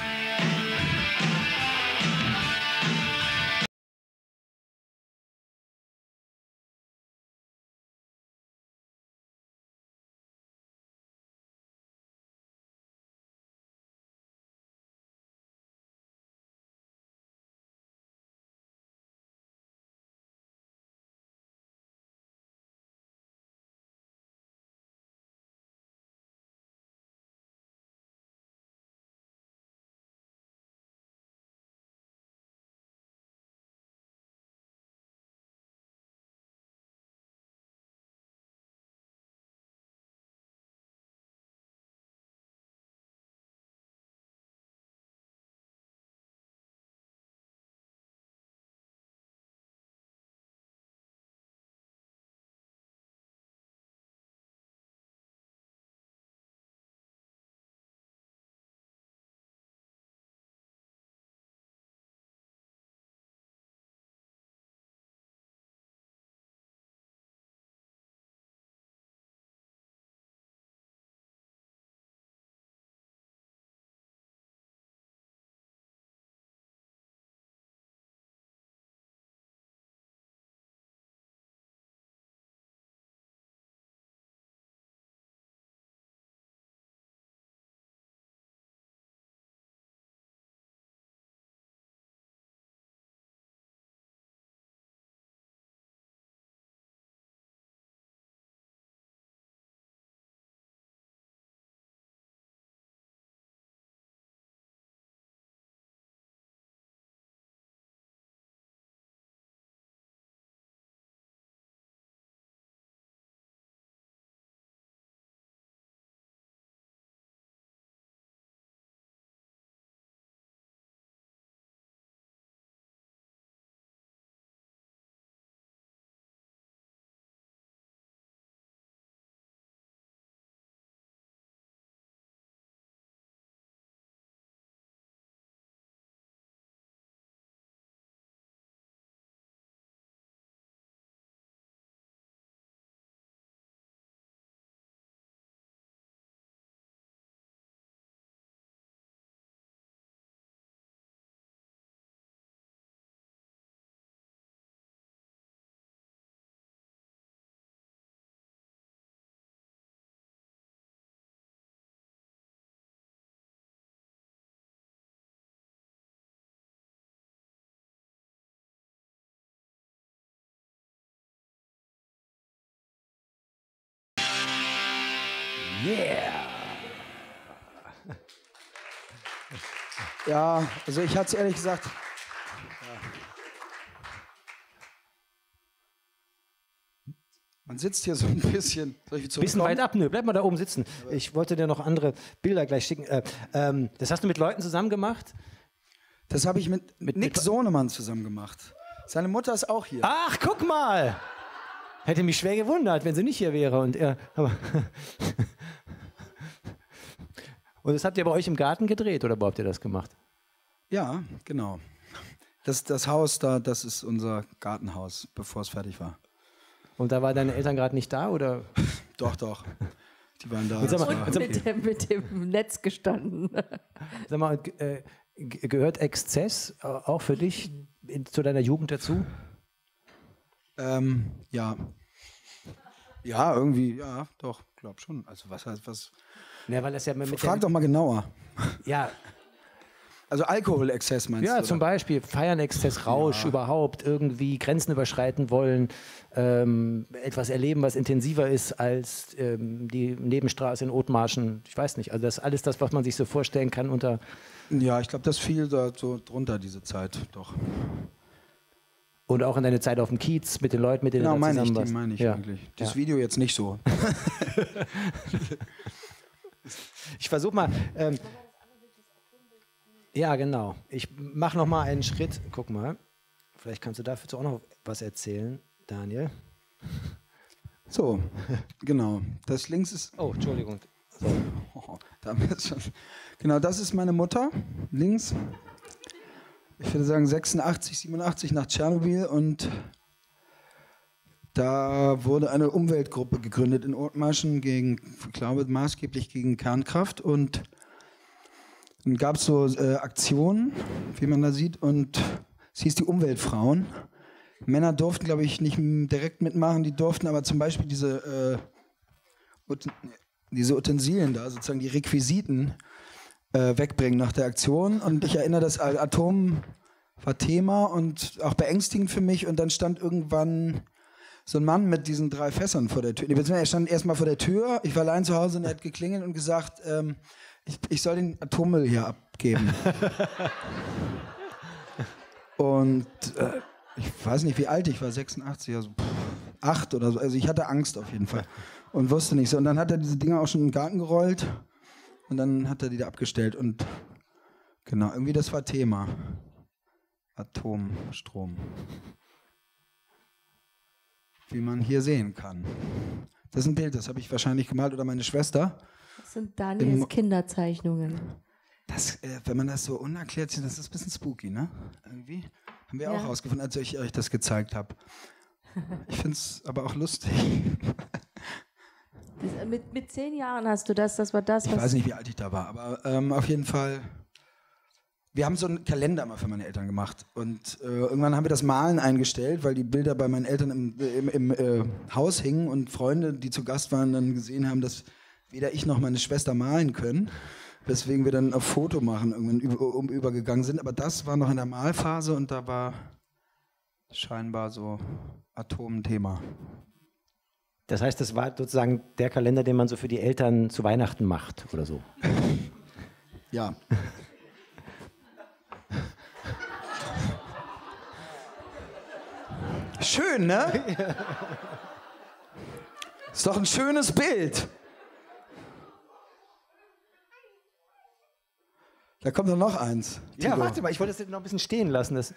Yeah! Ja, also ich hatte es ehrlich gesagt. Ja. Man sitzt hier so ein bisschen. Soll ich Bisschen weit ab, nö, bleib mal da oben sitzen. Ich wollte dir noch andere Bilder gleich schicken. Äh, ähm, das hast du mit Leuten zusammen gemacht? Das habe ich mit, mit Nick Sohnemann zusammen gemacht. Seine Mutter ist auch hier. Ach, guck mal! Hätte mich schwer gewundert, wenn sie nicht hier wäre. Und er. Aber und das habt ihr bei euch im Garten gedreht oder wo habt ihr das gemacht? Ja, genau. Das, das Haus da, das ist unser Gartenhaus, bevor es fertig war. Und da waren deine Eltern gerade nicht da, oder? Doch, doch. Die waren da. Und, sag mal, und mit, dem, mit dem Netz gestanden. Sag mal, äh, gehört Exzess auch für dich in, zu deiner Jugend dazu? Ähm, ja. Ja, irgendwie, ja, doch, glaub schon. Also was heißt, was... Ja, weil das ja mit Frag doch mal genauer. Ja. Also Alkoholexzess meinst ja, du? Ja, zum Beispiel Feiernexzess, Rausch, ja. Überhaupt irgendwie Grenzen überschreiten wollen, ähm, etwas erleben, was intensiver ist als ähm, die Nebenstraße in Othmarschen. Ich weiß nicht, also das ist alles das, was man sich so vorstellen kann unter... Ja, ich glaube, das fiel da so drunter, diese Zeit, doch. Und auch in deine Zeit auf dem Kiez mit den Leuten, mit denen genau, du zusammen ich, warst. Genau, meine ich ja. eigentlich. Das ja. Video jetzt nicht so. Ich versuche mal... Ähm, ja, genau. Ich mache noch mal einen Schritt. Guck mal. Vielleicht kannst du dafür auch noch was erzählen, Daniel. So, genau. Das links ist... Oh, Entschuldigung. So. Oh, da schon. Genau, das ist meine Mutter, links. Ich würde sagen sechsundachtzig, siebenundachtzig nach Tschernobyl und Da wurde eine Umweltgruppe gegründet in Othmarschen gegen, ich glaube, maßgeblich gegen Kernkraft. Und dann gab es so äh, Aktionen, wie man da sieht, und es hieß die Umweltfrauen. Männer durften, glaube ich, nicht direkt mitmachen, die durften aber zum Beispiel diese, äh, Ut- diese Utensilien da, sozusagen die Requisiten, äh, wegbringen nach der Aktion. Und ich erinnere, das Atom war Thema und auch beängstigend für mich. Und dann stand irgendwann so ein Mann mit diesen drei Fässern vor der Tür. Er stand erstmal vor der Tür, ich war allein zu Hause und er hat geklingelt und gesagt, ähm, ich, ich soll den Atommüll hier abgeben. Und äh, ich weiß nicht, wie alt ich war, sechsundachtzig, also pff, acht oder so. Also ich hatte Angst auf jeden Fall und wusste nicht so. Und dann hat er diese Dinger auch schon in den Garten gerollt und dann hat er die da abgestellt. Und genau, irgendwie das war Thema. Atomstrom. Wie man hier sehen kann. Das ist ein Bild, das habe ich wahrscheinlich gemalt oder meine Schwester. Das sind Daniels Kinderzeichnungen. Das, äh, wenn man das so unerklärt sieht, das ist ein bisschen spooky, ne? Irgendwie. Haben wir Ja. auch rausgefunden, als ich euch das gezeigt habe. Ich finde es aber auch lustig. Das, mit, mit zehn Jahren hast du das, das war das, Ich was... weiß nicht, wie alt ich da war, aber ähm, auf jeden Fall. Wir haben so einen Kalender mal für meine Eltern gemacht und äh, irgendwann haben wir das Malen eingestellt, weil die Bilder bei meinen Eltern im, im, im äh, Haus hingen und Freunde, die zu Gast waren, dann gesehen haben, dass weder ich noch meine Schwester malen können, weswegen wir dann auf Foto machen irgendwann über, um, übergegangen sind. Aber das war noch in der Malphase und da war scheinbar so Atomthema. Das heißt, das war sozusagen der Kalender, den man so für die Eltern zu Weihnachten macht oder so. Ja. Schön, ne? Ist doch ein schönes Bild. Da kommt doch noch eins. Ja, Tilo. warte mal, ich wollte das noch ein bisschen stehen lassen. Das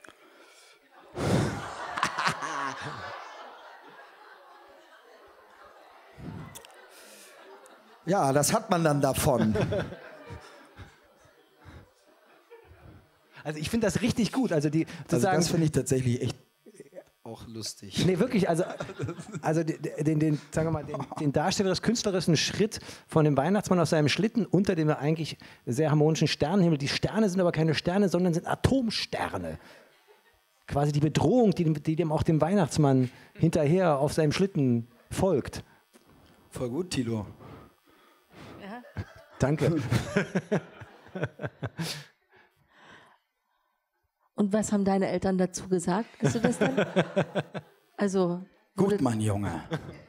Ja, das hat man dann davon. also ich finde das richtig gut. Also die Also sozusagen, das finde ich tatsächlich echt auch lustig. nee, wirklich, also, also den, den, den, sagen wir mal, den, den darstellerisch-künstlerischen Schritt von dem Weihnachtsmann aus seinem Schlitten unter dem eigentlich sehr harmonischen Sternenhimmel. Die Sterne sind aber keine Sterne, sondern sind Atomsterne. Quasi die Bedrohung, die, die dem auch dem Weihnachtsmann hinterher auf seinem Schlitten folgt. Voll gut, Tilo. Ja. Danke. Und was haben deine Eltern dazu gesagt? Hast du das dann? Also, Gut, mein Junge.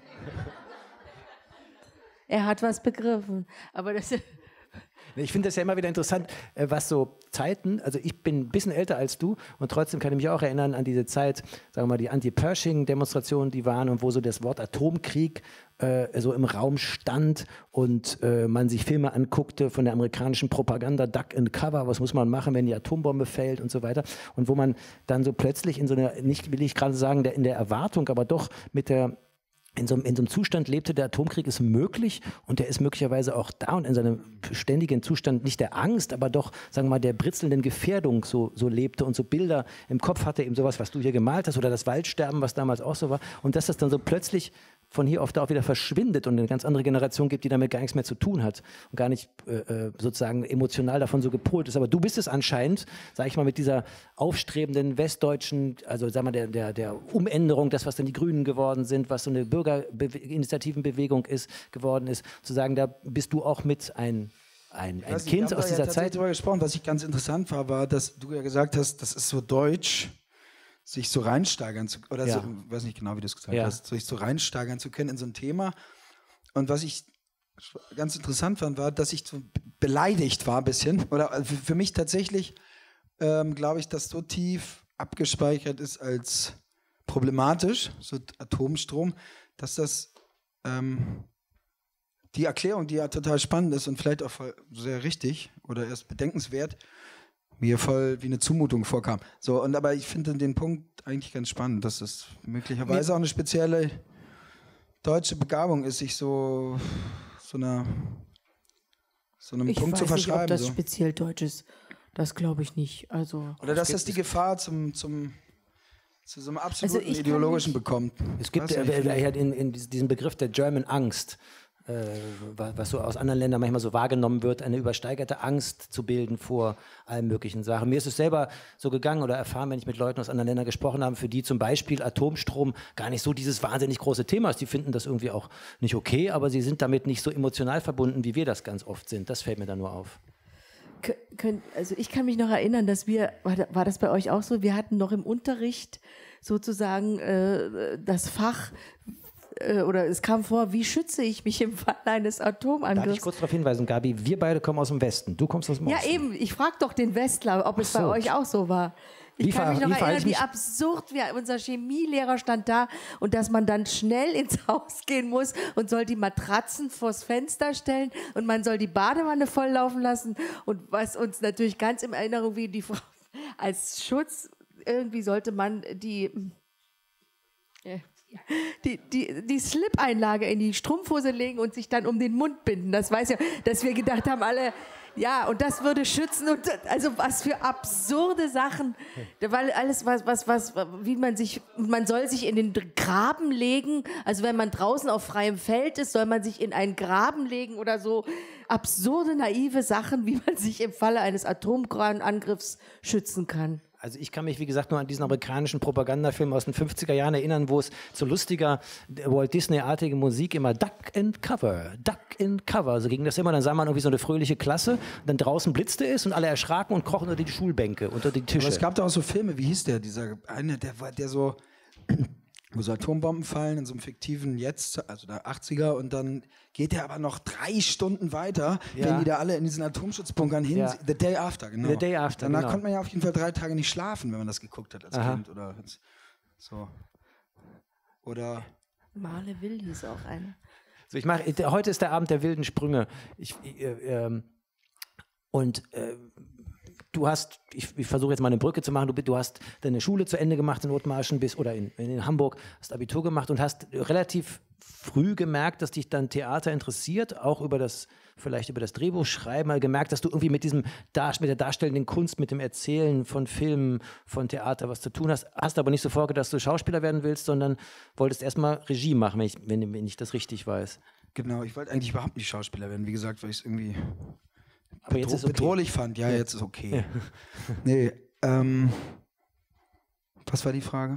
er hat was begriffen. Aber das... Ich finde das ja immer wieder interessant, äh, was so Zeiten, also ich bin ein bisschen älter als du und trotzdem kann ich mich auch erinnern an diese Zeit, sagen wir mal, die Anti-Pershing-Demonstrationen, die waren und wo so das Wort Atomkrieg äh, so im Raum stand und äh, man sich Filme anguckte von der amerikanischen Propaganda, Duck and Cover, was muss man machen, wenn die Atombombe fällt und so weiter. Und wo man dann so plötzlich in so einer, nicht will ich gerade sagen, der, in der Erwartung, aber doch mit der In so, einem, in so einem Zustand lebte, der Atomkrieg ist möglich und der ist möglicherweise auch da und in seinem ständigen Zustand nicht der Angst, aber doch, sagen wir mal, der britzelnden Gefährdung so, so lebte und so Bilder im Kopf hatte, eben sowas, was du hier gemalt hast oder das Waldsterben, was damals auch so war und dass das dann so plötzlich von hier auf da auch wieder verschwindet und eine ganz andere Generation gibt, die damit gar nichts mehr zu tun hat und gar nicht äh, sozusagen emotional davon so gepolt ist. Aber du bist es anscheinend, sage ich mal, mit dieser aufstrebenden westdeutschen, also sagen wir der, der, der Umänderung, das, was dann die Grünen geworden sind, was so eine Bürgerinitiativenbewegung ist, geworden ist, zu sagen, da bist du auch mit ein, ein, ein Weiß nicht, Kind wir haben aus da dieser ja tatsächlich Zeit. drüber gesprochen. Was ich ganz interessant war, war, dass du ja gesagt hast, das ist so deutsch, sich so reinsteigern zu oder Ja. so, ich weiß nicht genau, wie du es gesagt Ja. hast, sich so reinsteigern zu können in so ein Thema. Und was ich ganz interessant fand, war, dass ich so beleidigt war ein bisschen. Oder für, für mich tatsächlich, ähm, glaube ich, dass so tief abgespeichert ist als problematisch, so Atomstrom, dass das ähm, die Erklärung, die ja total spannend ist und vielleicht auch voll sehr richtig oder erst bedenkenswert, mir voll wie eine Zumutung vorkam. So, und aber ich finde den Punkt eigentlich ganz spannend, dass es möglicherweise auch eine spezielle deutsche Begabung ist, sich so, so, einer, so einem Ich Punkt weiß zu verschreiben. nicht, ob das so. speziell deutsch ist. Das glaube ich nicht. Also, Oder dass das die Gefahr zum, zum zu so einem absoluten Also ich kann ideologischen mich- bekommt. Es gibt Weiß äh, nicht, äh, in, in diesen Begriff der German Angst, äh, wa- was so aus anderen Ländern manchmal so wahrgenommen wird, eine übersteigerte Angst zu bilden vor allen möglichen Sachen. Mir ist es selber so gegangen oder erfahren, wenn ich mit Leuten aus anderen Ländern gesprochen habe, für die zum Beispiel Atomstrom gar nicht so dieses wahnsinnig große Thema ist. Die finden das irgendwie auch nicht okay, aber sie sind damit nicht so emotional verbunden, wie wir das ganz oft sind. Das fällt mir da nur auf. Kö- könnt, also ich kann mich noch erinnern, dass wir, war, da- war das bei euch auch so, wir hatten noch im Unterricht sozusagen äh, das Fach, äh, oder es kam vor, wie schütze ich mich im Fall eines Darf ich Atomangriffs? kurz darauf hinweisen, Gabi, wir beide kommen aus dem Westen, du kommst aus dem Ja, Osten. eben, ich frage doch den Westler, ob es Ach bei so. euch auch so war. Ich Wie kann ver- mich noch wie verhalte erinnern, ich wie mich? absurd wir, unser Chemielehrer stand da und dass man dann schnell ins Haus gehen muss und soll die Matratzen vors Fenster stellen und man soll die Badewanne volllaufen lassen und was uns natürlich ganz in Erinnerung, wie die Frau als Schutz, irgendwie sollte man die, äh, die, die, die Slip-Einlage in die Strumpfhose legen und sich dann um den Mund binden. Das weiß ja, dass wir gedacht haben, alle, ja, und das würde schützen und also was für absurde Sachen, weil alles was was was wie man sich man soll sich in den Graben legen, also wenn man draußen auf freiem Feld ist, soll man sich in einen Graben legen oder so absurde naive Sachen, wie man sich im Falle eines Atomangriffs schützen kann. Also ich kann mich, wie gesagt, nur an diesen amerikanischen Propagandafilm aus den fünfziger Jahren erinnern, wo es zu lustiger Walt Disney-artige Musik immer Duck and Cover, Duck and Cover, so ging das immer. Dann sah man irgendwie so eine fröhliche Klasse, dann draußen blitzte es und alle erschraken und krochen unter die Schulbänke, unter die Tische. Aber es gab da auch so Filme, wie hieß der, dieser eine, der war, der so, wo so Atombomben fallen in so einem fiktiven Jetzt, also der achtziger, und dann geht der aber noch drei Stunden weiter, Ja. wenn die da alle in diesen Atomschutzbunkern hin, Ja. The Day After, genau. The Day After, Danach genau. konnte man ja auf jeden Fall drei Tage nicht schlafen, wenn man das geguckt hat als Aha. Kind oder als- so. Oder Marle Will hieß auch eine. So, ich mache, heute ist der Abend der wilden Sprünge. Ich, äh, ähm, und äh, du hast, ich, ich versuche jetzt mal eine Brücke zu machen, du, du hast deine Schule zu Ende gemacht in Othmarschen bis, oder in, in Hamburg, hast Abitur gemacht und hast relativ früh gemerkt, dass dich dann Theater interessiert, auch über das, vielleicht über das Drehbuchschreiben, mal gemerkt, dass du irgendwie mit diesem Dar mit der darstellenden Kunst, mit dem Erzählen von Filmen, von Theater was zu tun hast, hast aber nicht so vorgedacht, dass du Schauspieler werden willst, sondern wolltest erstmal Regie machen, wenn ich, wenn, wenn ich das richtig weiß. genau, ich wollte eigentlich überhaupt nicht Schauspieler werden, wie gesagt, weil ich es irgendwie Aber jetzt bedro- ist okay. bedrohlich fand. Ja, jetzt ist okay. Nee, ähm, was war die Frage?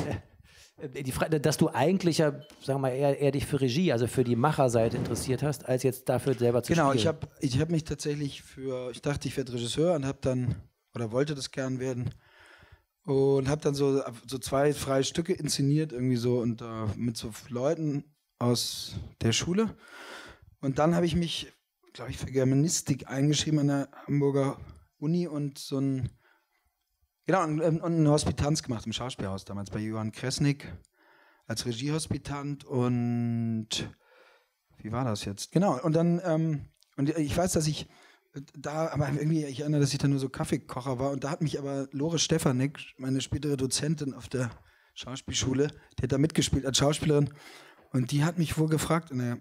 Die Frage, dass du eigentlich ja, sagen wir mal, eher, eher dich für Regie, also für die Macherseite interessiert hast, als jetzt dafür selber zu Genau, spielen. ich habe ich hab mich tatsächlich für, ich dachte, ich werde Regisseur und habe dann, oder wollte das gern werden und habe dann so, so zwei freie Stücke inszeniert, irgendwie so und äh, mit so Leuten aus der Schule. Und dann habe ich mich, glaube ich, für Germanistik eingeschrieben an der Hamburger Uni und so ein, genau, und, und eine Hospitanz gemacht im Schauspielhaus damals bei Johann Kresnik als Regiehospitant und wie war das jetzt? Genau, und dann, ähm, und ich weiß, dass ich da, aber irgendwie, ich erinnere, dass ich da nur so Kaffeekocher war und da hat mich aber Lore Stefanik, meine spätere Dozentin auf der Schauspielschule, die hat da mitgespielt als Schauspielerin und die hat mich wohl gefragt in der,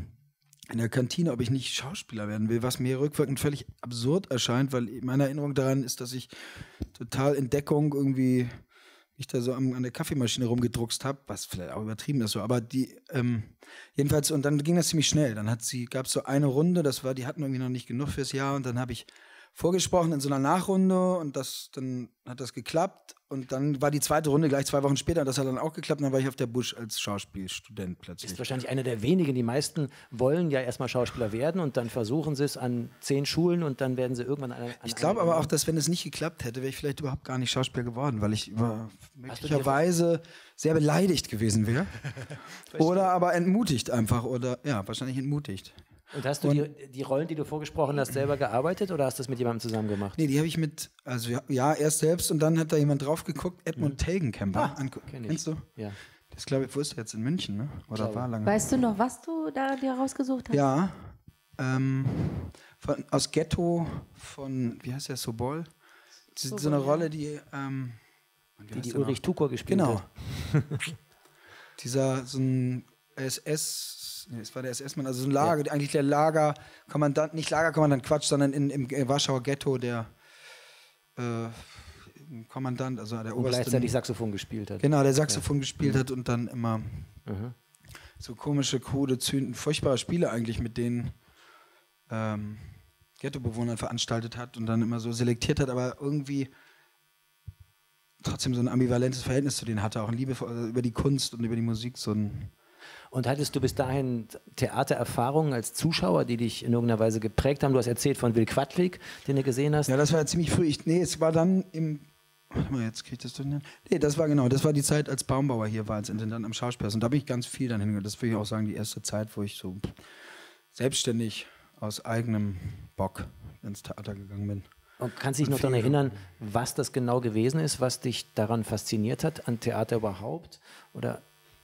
in der Kantine, ob ich nicht Schauspieler werden will, was mir rückwirkend völlig absurd erscheint, weil meine Erinnerung daran ist, dass ich total in Deckung irgendwie ich da so am, an der Kaffeemaschine rumgedruckst habe, was vielleicht auch übertrieben ist so, aber die, ähm, jedenfalls, und dann ging das ziemlich schnell. Dann hat sie, gab es so eine Runde, das war, die hatten irgendwie noch nicht genug fürs Jahr und dann habe ich vorgesprochen in so einer Nachrunde und das, dann hat das geklappt und dann war die zweite Runde gleich zwei Wochen später und das hat dann auch geklappt und dann war ich auf der Busch als Schauspielstudent plötzlich. ist wahrscheinlich einer der wenigen. Die meisten wollen ja erstmal Schauspieler werden und dann versuchen sie es an zehn Schulen und dann werden sie irgendwann an, an Ich glaube aber auch, dass wenn es nicht geklappt hätte, wäre ich vielleicht überhaupt gar nicht Schauspieler geworden, weil ich über, dir- möglicherweise sehr beleidigt gewesen wäre. Oder aber entmutigt einfach. Oder ja, wahrscheinlich entmutigt. Und hast du die, die Rollen, die du vorgesprochen hast, selber gearbeitet oder hast du das mit jemandem zusammen gemacht? Nee, die habe ich mit, also ja, ja, erst selbst und dann hat da jemand drauf geguckt, Edmund Tegenkemper. Angu- kenn ich. Kennst du? Ja. Das glaube ich, wo ist der jetzt in München, ne? Oder war lange? Weißt du noch, was du da dir rausgesucht hast? Ja. Ähm, von, aus Ghetto von, wie heißt der, Sobol? So, so eine Rolle, die, ähm, wie Die, heißt die der noch? Ulrich Tukor gespielt Genau. hat. Dieser, so ein S S, nee, es war der S S-Mann, also so ein Lager, eigentlich der Lagerkommandant, nicht Lagerkommandant, Quatsch, sondern in, im Warschauer Ghetto, der, äh, ein Kommandant, also der und Oberste. gleichzeitig Saxophon gespielt hat. Genau, der Saxophon ja. gespielt mhm. hat und dann immer mhm. so komische, krude, Zünden, furchtbare Spiele eigentlich, mit denen ähm, Ghetto-Bewohnern veranstaltet hat und dann immer so selektiert hat, aber irgendwie trotzdem so ein ambivalentes Verhältnis zu denen hatte, auch eine Liebe also über die Kunst und über die Musik. So ein und hattest du bis dahin Theatererfahrungen als Zuschauer, die dich in irgendeiner Weise geprägt haben? Du hast erzählt von Will Quadlik, den du gesehen hast. Ja, das war ja ziemlich früh. Ich, nee, es war dann im Warte mal, jetzt krieg ich das durch. Nee, das war genau, das war die Zeit, als Baumbauer hier war, als Intendant am Schauspielhaus. Und da bin ich ganz viel dann hingehört. Das will ich auch sagen, die erste Zeit, wo ich so selbstständig aus eigenem Bock ins Theater gegangen bin. Und kannst du dich noch daran erinnern, was das genau gewesen ist, was dich daran fasziniert hat, an Theater überhaupt? Oder?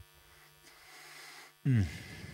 Hm.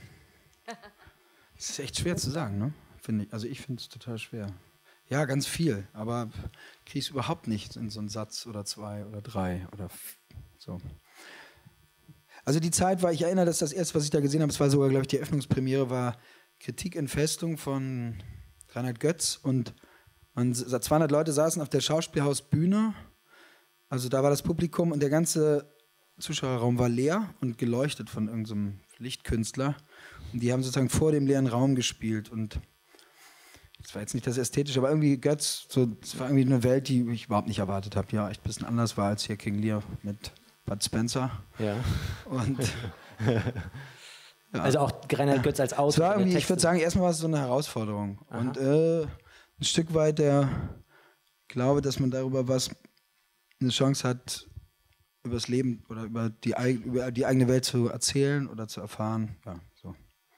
Das ist echt schwer zu sagen, ne? Finde ich. Also ich finde es total schwer. Ja, ganz viel, aber kriege es überhaupt nicht in so einen Satz oder zwei oder drei oder so. Also die Zeit war, ich erinnere, dass das erste, was ich da gesehen habe, es war sogar, glaube ich, die Eröffnungspremiere, war Kritik in Festung von Reinhard Götz und man, zweihundert Leute saßen auf der Schauspielhausbühne, also da war das Publikum und der ganze Zuschauerraum war leer und geleuchtet von irgendeinem Lichtkünstler und die haben sozusagen vor dem leeren Raum gespielt und das war jetzt nicht das Ästhetische, aber irgendwie Götz, so, das war irgendwie eine Welt, die ich überhaupt nicht erwartet habe, die ja echt ein bisschen anders war als hier King Lear mit Bud Spencer. Ja. Und ja. Also auch Reinhard Götz als Autor. Es war irgendwie, ich würde sagen, erstmal war es so eine Herausforderung. Aha. Und äh, ein Stück weit der Glaube, dass man darüber was eine Chance hat, über das Leben oder über die, über die eigene Welt zu erzählen oder zu erfahren. Ja, so.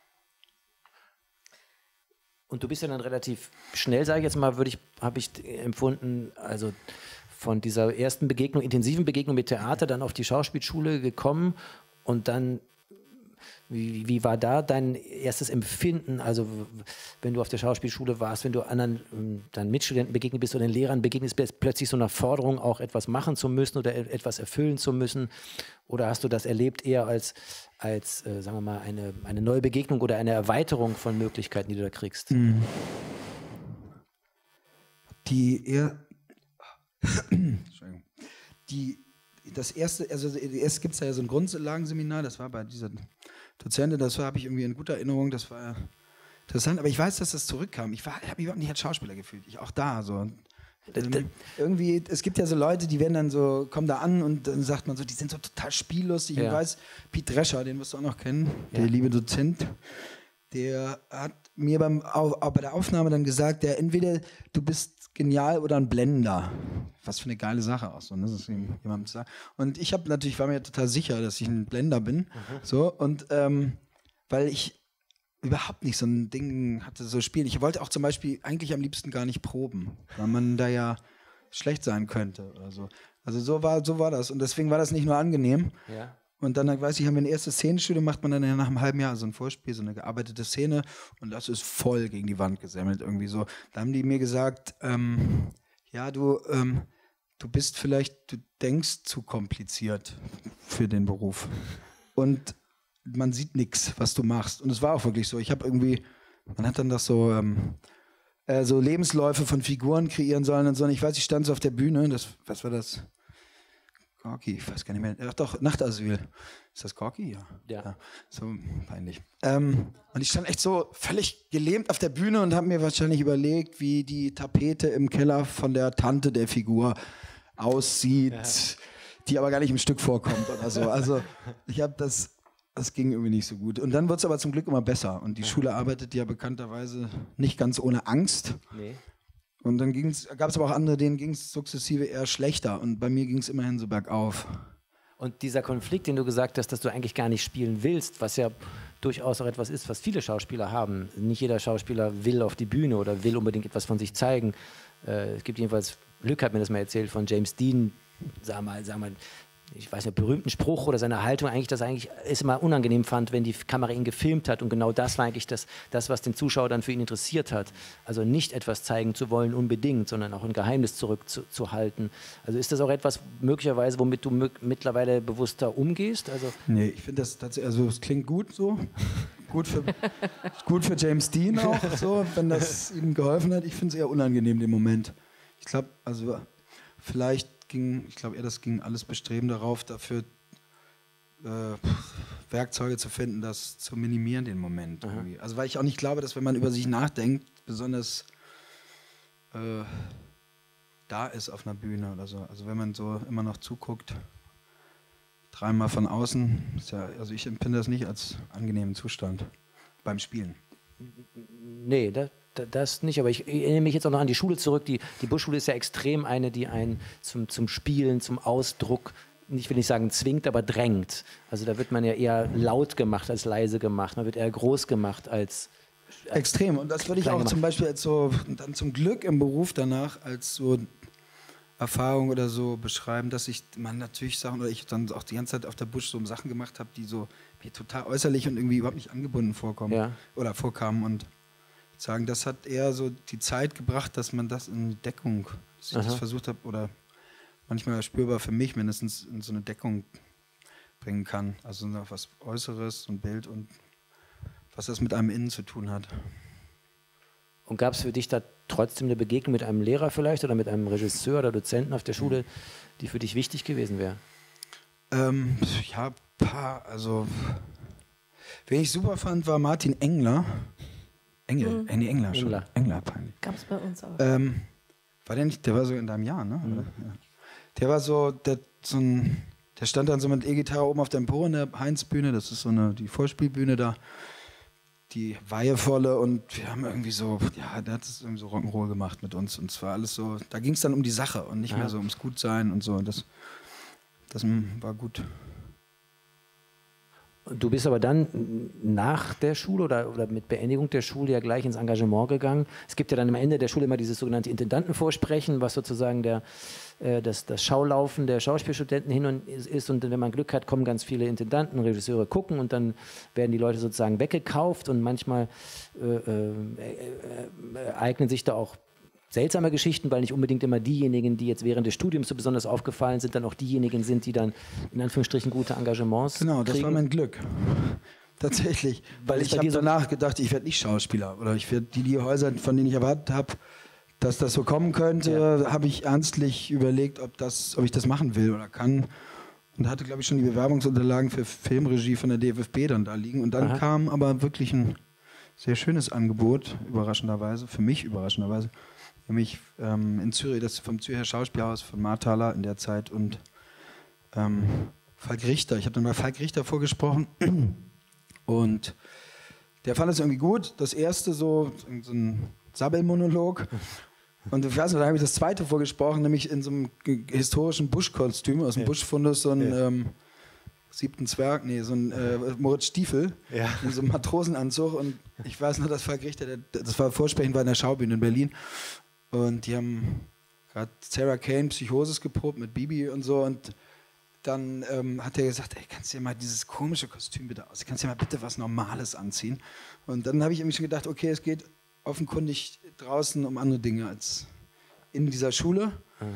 Und du bist ja dann relativ schnell, sage ich jetzt mal, würde ich, habe ich empfunden, also von dieser ersten Begegnung, intensiven Begegnung mit Theater, dann auf die Schauspielschule gekommen und dann, wie, wie war da dein erstes Empfinden, also wenn du auf der Schauspielschule warst, wenn du anderen dann Mitstudenten begegnet bist oder den Lehrern begegnest, bist plötzlich so einer Forderung, auch etwas machen zu müssen oder etwas erfüllen zu müssen, oder hast du das erlebt eher als, als äh, sagen wir mal, eine, eine neue Begegnung oder eine Erweiterung von Möglichkeiten, die du da kriegst? Mhm. Die eher Entschuldigung. Die, das erste, also erst gibt es ja so ein Grundlagenseminar, das war bei dieser Dozentin, das habe ich irgendwie in guter Erinnerung, das war interessant, aber ich weiß, dass das zurückkam. Ich habe mich überhaupt nicht als Schauspieler gefühlt, ich auch da so. Ähm, irgendwie, es gibt ja so Leute, die werden dann so, kommen da an und dann sagt man so, die sind so total spiellustig. Ja. Ich weiß, Pete Drescher, den wirst du auch noch kennen, ja. Der liebe Dozent, der hat mir beim, auch, auch bei der Aufnahme dann gesagt, der entweder du bist genial oder ein Blender. Was für eine geile Sache auch so, ne? Das jemandem zu sagen. Und ich habe natürlich, war mir total sicher, dass ich ein Blender bin. Mhm. So, und ähm, weil ich überhaupt nicht so ein Ding hatte, so spielen. Ich wollte auch zum Beispiel eigentlich am liebsten gar nicht proben, weil man da ja schlecht sein könnte oder so. Also so war, so war das. Und deswegen war das nicht nur angenehm. Ja. Und dann, weiß ich, haben wir eine erste Szenenstudie, macht man dann ja nach einem halben Jahr so ein Vorspiel, so eine gearbeitete Szene und das ist voll gegen die Wand gesemmelt irgendwie so. Da haben die mir gesagt, ähm, ja, du, ähm, du bist vielleicht, du denkst zu kompliziert für den Beruf und man sieht nichts, was du machst. Und es war auch wirklich so. Ich habe irgendwie, man hat dann das so, ähm, äh, so Lebensläufe von Figuren kreieren sollen und so. Und ich weiß, ich stand so auf der Bühne, das, was war das? Gorki, ich weiß gar nicht mehr. Ach doch, Nachtasyl. Ist das Gorki? Ja. Ja. ja. So peinlich. Ähm, und ich stand echt so völlig gelähmt auf der Bühne und habe mir wahrscheinlich überlegt, wie die Tapete im Keller von der Tante der Figur aussieht, ja. Die aber gar nicht im Stück vorkommt oder so. Also ich habe das, das ging irgendwie nicht so gut. Und dann wird es aber zum Glück immer besser. Und die ja. Schule arbeitet ja bekannterweise nicht ganz ohne Angst. Nee. Und dann gab es aber auch andere, denen ging es sukzessive eher schlechter. Und bei mir ging es immerhin so bergauf. Und dieser Konflikt, den du gesagt hast, dass du eigentlich gar nicht spielen willst, was ja durchaus auch etwas ist, was viele Schauspieler haben. Nicht jeder Schauspieler will auf die Bühne oder will unbedingt etwas von sich zeigen. Äh, es gibt jedenfalls, Luc hat mir das mal erzählt, von James Dean, sag mal, sag mal, ich weiß nicht, berühmten Spruch oder seine Haltung eigentlich, dass er eigentlich es immer unangenehm fand, wenn die Kamera ihn gefilmt hat. Und genau das war eigentlich das, das, was den Zuschauer dann für ihn interessiert hat. Also nicht etwas zeigen zu wollen unbedingt, sondern auch ein Geheimnis zurückzuhalten. Also ist das auch etwas möglicherweise, womit du mittlerweile bewusster umgehst? Also nee, ich finde das tatsächlich, also es klingt gut so. Gut für, gut für James Dean auch, so, wenn das ihm geholfen hat. Ich finde es eher unangenehm im Moment. Ich glaube, also vielleicht ging, ich glaube eher, das ging alles Bestreben darauf, dafür äh, Werkzeuge zu finden, das zu minimieren, den Moment. Irgendwie. Also weil ich auch nicht glaube, dass wenn man über sich nachdenkt, besonders äh, da ist auf einer Bühne oder so. Also wenn man so immer noch zuguckt, dreimal von außen, ist ja, also ich empfinde das nicht als angenehmen Zustand beim Spielen. Nee, das, das nicht, aber ich erinnere mich jetzt auch noch an die Schule zurück. Die, die Buschschule ist ja extrem eine, die einen zum, zum Spielen, zum Ausdruck, ich will nicht sagen zwingt, aber drängt. Also da wird man ja eher laut gemacht als leise gemacht. Man wird eher groß gemacht als... als Extrem. Und das würde ich auch gemacht. zum Beispiel als so, dann zum Glück im Beruf danach als so Erfahrung oder so beschreiben, dass ich man natürlich Sachen, oder ich dann auch die ganze Zeit auf der Busch so Sachen gemacht habe, die so mir total äußerlich und irgendwie überhaupt nicht angebunden vorkommen Ja. oder vorkamen und sagen, das hat eher so die Zeit gebracht, dass man das in Deckung, dass ich Aha. das versucht habe oder manchmal spürbar für mich mindestens in so eine Deckung bringen kann. Also noch was Äußeres, so ein Bild und was das mit einem Innen zu tun hat. Und gab es für dich da trotzdem eine Begegnung mit einem Lehrer vielleicht oder mit einem Regisseur oder Dozenten auf der Schule, die für dich wichtig gewesen wäre? Ähm, ja, paar, also wen ich super fand, war Martin Engler. Engel, Mhm. äh, nee, Engler, Engler. Engler, Engler peinlich. Gab es bei uns auch. Ähm, war der nicht, der war so in deinem Jahr, ne? Oder? Ja. Der war so, der, so ein, der stand dann so mit E-Gitarre oben auf der Empore in der Heinz-Bühne, das ist so eine, die Vorspielbühne da, die weihevolle und wir haben irgendwie so, ja, der hat es irgendwie so Rock'n'Roll gemacht mit uns und zwar alles so, da ging es dann um die Sache und nicht Ja. mehr so ums Gutsein und so und das, das war gut. Du bist aber dann nach der Schule oder, oder mit Beendigung der Schule ja gleich ins Engagement gegangen. Es gibt ja dann am Ende der Schule immer dieses sogenannte Intendantenvorsprechen, was sozusagen der, äh, das, das Schaulaufen der Schauspielstudenten hin und ist. Und wenn man Glück hat, kommen ganz viele Intendanten, Regisseure gucken und dann werden die Leute sozusagen weggekauft und manchmal äh, äh, äh, eignen sich da auch seltsame Geschichten, weil nicht unbedingt immer diejenigen, die jetzt während des Studiums so besonders aufgefallen sind, dann auch diejenigen sind, die dann in Anführungsstrichen gute Engagements Genau, das kriegen. war mein Glück. Tatsächlich. Weil Weil es ich bei habe dir so- danach gedacht, ich werde nicht Schauspieler. Oder ich werde die, die Häuser, von denen ich erwartet habe, dass das so kommen könnte, habe ich ernstlich überlegt, ob, das, ob ich das machen will oder kann. Und hatte, glaube ich, schon die Bewerbungsunterlagen für Filmregie von der D F F B dann da liegen. Und dann Aha. kam aber wirklich ein sehr schönes Angebot, überraschenderweise, für mich überraschenderweise, nämlich ähm, in Zürich, das vom Zürcher Schauspielhaus von Marthaler in der Zeit und ähm, Falk Richter. Ich habe dann bei Falk Richter vorgesprochen und der fand es irgendwie gut. Das erste so, so ein Sabbelmonolog. Und ich weiß nicht, da habe ich das zweite vorgesprochen, nämlich in so einem ge- historischen Buschkostüm aus dem Buschfundus, so ein ähm, siebten Zwerg, nee, so ein äh, Moritz Stiefel Ja. in so einem Matrosenanzug. Und ich weiß nur, dass Falk Richter, der, das war Vorsprechen war in der Schaubühne in Berlin. Und die haben gerade Sarah Kane Psychosis geprobt mit Bibi und so. Und dann ähm, hat er gesagt, ey, kannst du dir mal dieses komische Kostüm bitte aus, kannst du dir mal bitte was Normales anziehen. Und dann habe ich irgendwie schon gedacht, okay, es geht offenkundig draußen um andere Dinge als in dieser Schule.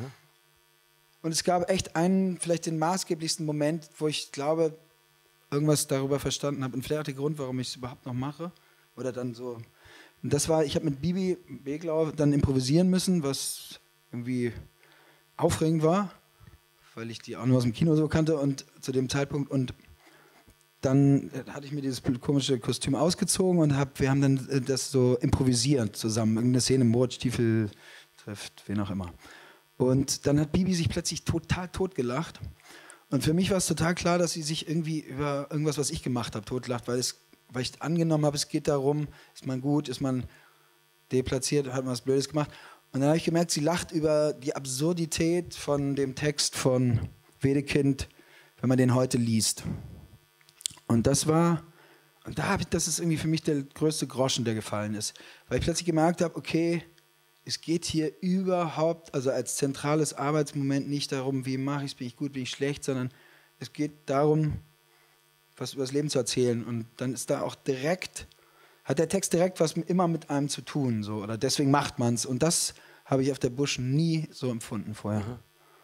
Und es gab echt einen, vielleicht den maßgeblichsten Moment, wo ich glaube, irgendwas darüber verstanden habe und vielleicht auch der Grund, warum ich es überhaupt noch mache. Oder dann so. Und das war, ich habe mit Bibi Beglau dann improvisieren müssen, was irgendwie aufregend war, weil ich die auch nur aus dem Kino so kannte und zu dem Zeitpunkt. Und dann äh, hatte ich mir dieses komische Kostüm ausgezogen und hab, wir haben dann äh, das so improvisiert zusammen. Irgendeine Szene, Moritz Stiefel trifft, wen auch immer. Und dann hat Bibi sich plötzlich total totgelacht. Und für mich war es total klar, dass sie sich irgendwie über irgendwas, was ich gemacht habe, totlacht, weil, es, weil ich angenommen habe, es geht darum, ist man gut, ist man deplatziert, hat man was Blödes gemacht. Und dann habe ich gemerkt, sie lacht über die Absurdität von dem Text von Wedekind, wenn man den heute liest. Und das war, und da habe ich, das ist irgendwie für mich der größte Groschen, der gefallen ist. Weil ich plötzlich gemerkt habe, okay, es geht hier überhaupt, also als zentrales Arbeitsmoment nicht darum, wie mache ich es, bin ich gut, bin ich schlecht, sondern es geht darum, was über das Leben zu erzählen. Und dann ist da auch direkt, hat der Text direkt was immer mit einem zu tun, so, oder deswegen macht man es. Und das habe ich auf der Busch nie so empfunden vorher. Mhm.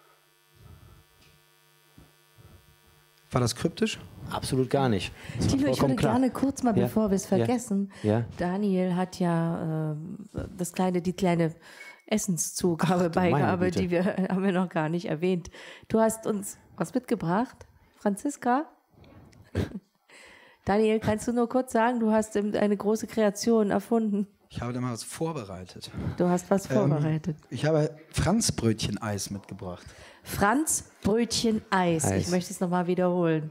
War das kryptisch? Absolut gar nicht. Das war Tilo, ich vollkommen würde klar. gerne kurz mal, Ja. bevor wir es Ja. vergessen, Ja. Daniel hat ja äh, das kleine, die kleine Essenszugabe, Ach, du meine Beigabe, Güte. die wir haben wir noch gar nicht erwähnt. Du hast uns was mitgebracht, Franziska? Daniel, kannst du nur kurz sagen, du hast eine große Kreation erfunden. Ich habe da mal was vorbereitet. Du hast was vorbereitet. Ähm, ich habe Franzbrötchen-Eis mitgebracht. Franz Brötchen Eis. Eis. Ich möchte es nochmal wiederholen.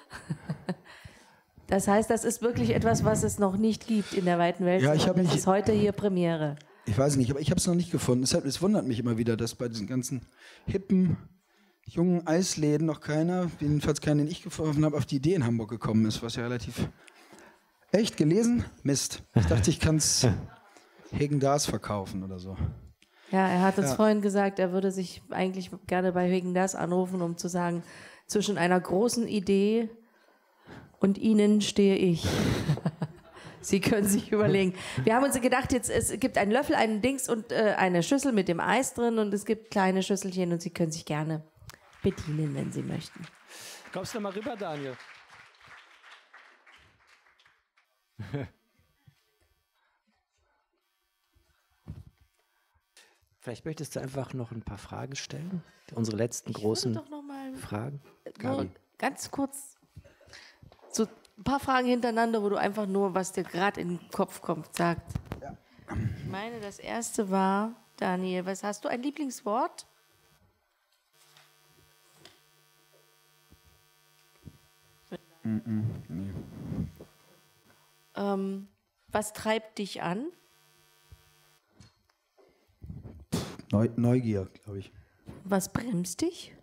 Das heißt, das ist wirklich etwas, was es noch nicht gibt in der weiten Welt. Ja, ich habe das mich- ist heute hier Premiere. Ich weiß nicht, aber ich habe es noch nicht gefunden. Deshalb, es wundert mich immer wieder, dass bei diesen ganzen hippen, jungen Eisläden noch keiner, jedenfalls keiner, den ich getroffen habe, auf die Idee in Hamburg gekommen ist, was ja relativ... Echt gelesen? Mist. Ich dachte, ich kann es Häagen-Dazs verkaufen oder so. Ja, er hat uns Ja. vorhin gesagt, er würde sich eigentlich gerne bei Häagen-Dazs anrufen, um zu sagen, zwischen einer großen Idee und Ihnen stehe ich. Sie können sich überlegen. Wir haben uns gedacht, jetzt, es gibt einen Löffel, einen Dings und äh, eine Schüssel mit dem Eis drin und es gibt kleine Schüsselchen und Sie können sich gerne bedienen, wenn Sie möchten. Kommst du mal rüber, Daniel? Vielleicht möchtest du einfach noch ein paar Fragen stellen? Unsere letzten Ich großen würde doch noch mal Fragen. nur Gabi. ganz kurz so ein paar Fragen hintereinander, wo du einfach nur, was dir gerade in den Kopf kommt, sagt. Ich meine, das erste war, Daniel, was hast du, ein Lieblingswort? Ähm, was treibt dich an? Neu Neugier, glaube ich. Was bremst dich?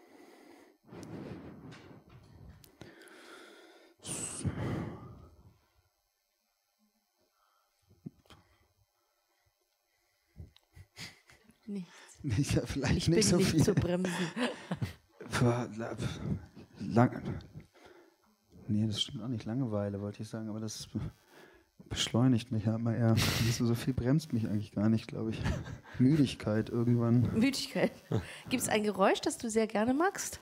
Nichts. Ja, vielleicht Ich nicht bin so nicht viel. zu bremsen. Boah, la- Lang nee, das stimmt auch nicht. Langeweile wollte ich sagen, aber das beschleunigt mich ja immer eher. So, so viel bremst mich eigentlich gar nicht, glaube ich. Müdigkeit irgendwann. Müdigkeit. Gibt es ein Geräusch, das du sehr gerne magst?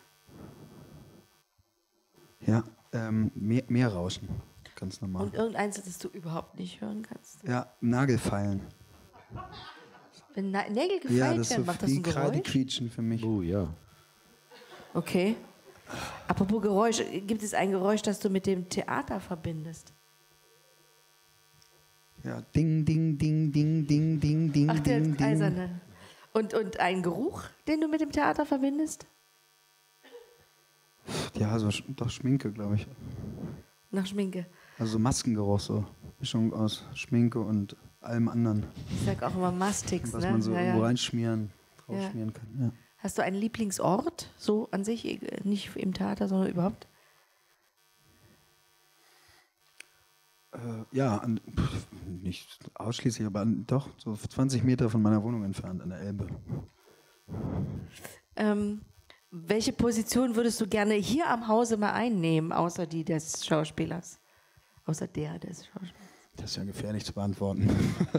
Ja, ähm, Meer, Meerrauschen. Ganz normal. Und irgendeins, das du überhaupt nicht hören kannst? Ja, Nagelfeilen. Wenn Na Nägel gefeilt Ja, das ist so werden, macht das wie ein gerade Geräusch? quietschen für mich. Oh ja. Okay. Apropos Geräusch, gibt es ein Geräusch, das du mit dem Theater verbindest? Ja, ding, ding, ding, ding, ding, ding, ding, Ach, der ding, ding. eiserne. Und, und ein Geruch, den du mit dem Theater verbindest? Ja, so Sch- doch Schminke, glaube ich. Nach Schminke. Also so Maskengeruch, so Mischung aus Schminke und allem anderen, Ich sag auch immer Mastix, was ne? man so Ja, irgendwo ja. reinschmieren, drauf Ja. schmieren kann. Ja. Hast du einen Lieblingsort, so an sich, äh, nicht im Theater, sondern überhaupt? Äh, ja, an, pff, nicht ausschließlich, aber an, doch so zwanzig Meter von meiner Wohnung entfernt an der Elbe. Ähm, welche Position würdest du gerne hier am Hause mal einnehmen, außer die des Schauspielers? Außer der des Schauspielers. Das ist ja gefährlich zu beantworten.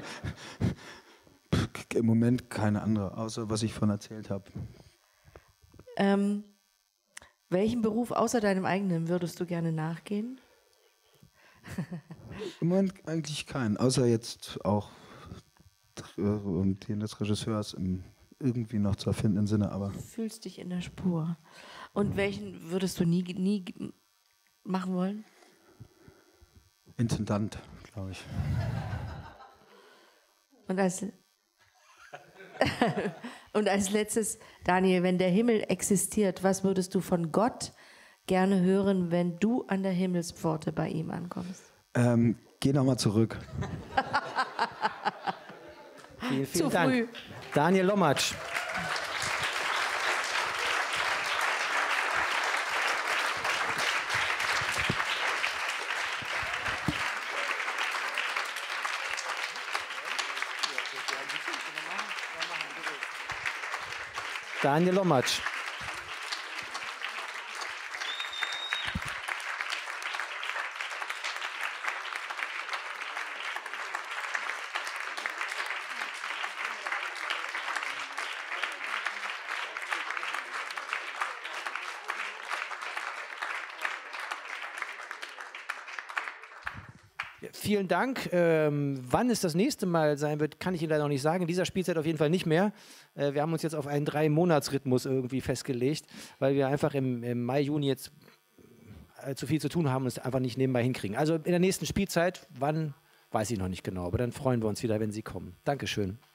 Im Moment keine andere, außer was ich von erzählt habe. Ähm, welchen Beruf außer deinem eigenen würdest du gerne nachgehen? Im Moment eigentlich keinen, außer jetzt auch äh, und den des Regisseurs im irgendwie noch zu erfindenden Sinne, aber Fühlst dich in der Spur. Und welchen würdest du nie, nie machen wollen? Intendant, glaube ich. Und als, und als letztes, Daniel, wenn der Himmel existiert, was würdest du von Gott gerne hören, wenn du an der Himmelspforte bei ihm ankommst? Ähm, geh nochmal zurück. Vielen, vielen Zu Dank. früh. Daniel Lommatsch. Daniel Lommatsch. vielen Dank. Ähm, wann es das nächste Mal sein wird, kann ich Ihnen leider noch nicht sagen. In dieser Spielzeit auf jeden Fall nicht mehr. Äh, wir haben uns jetzt auf einen Drei-Monats-Rhythmus irgendwie festgelegt, weil wir einfach im, im Mai, Juni jetzt äh, zu viel zu tun haben und es einfach nicht nebenbei hinkriegen. Also in der nächsten Spielzeit, wann, weiß ich noch nicht genau, aber dann freuen wir uns wieder, wenn Sie kommen. Dankeschön.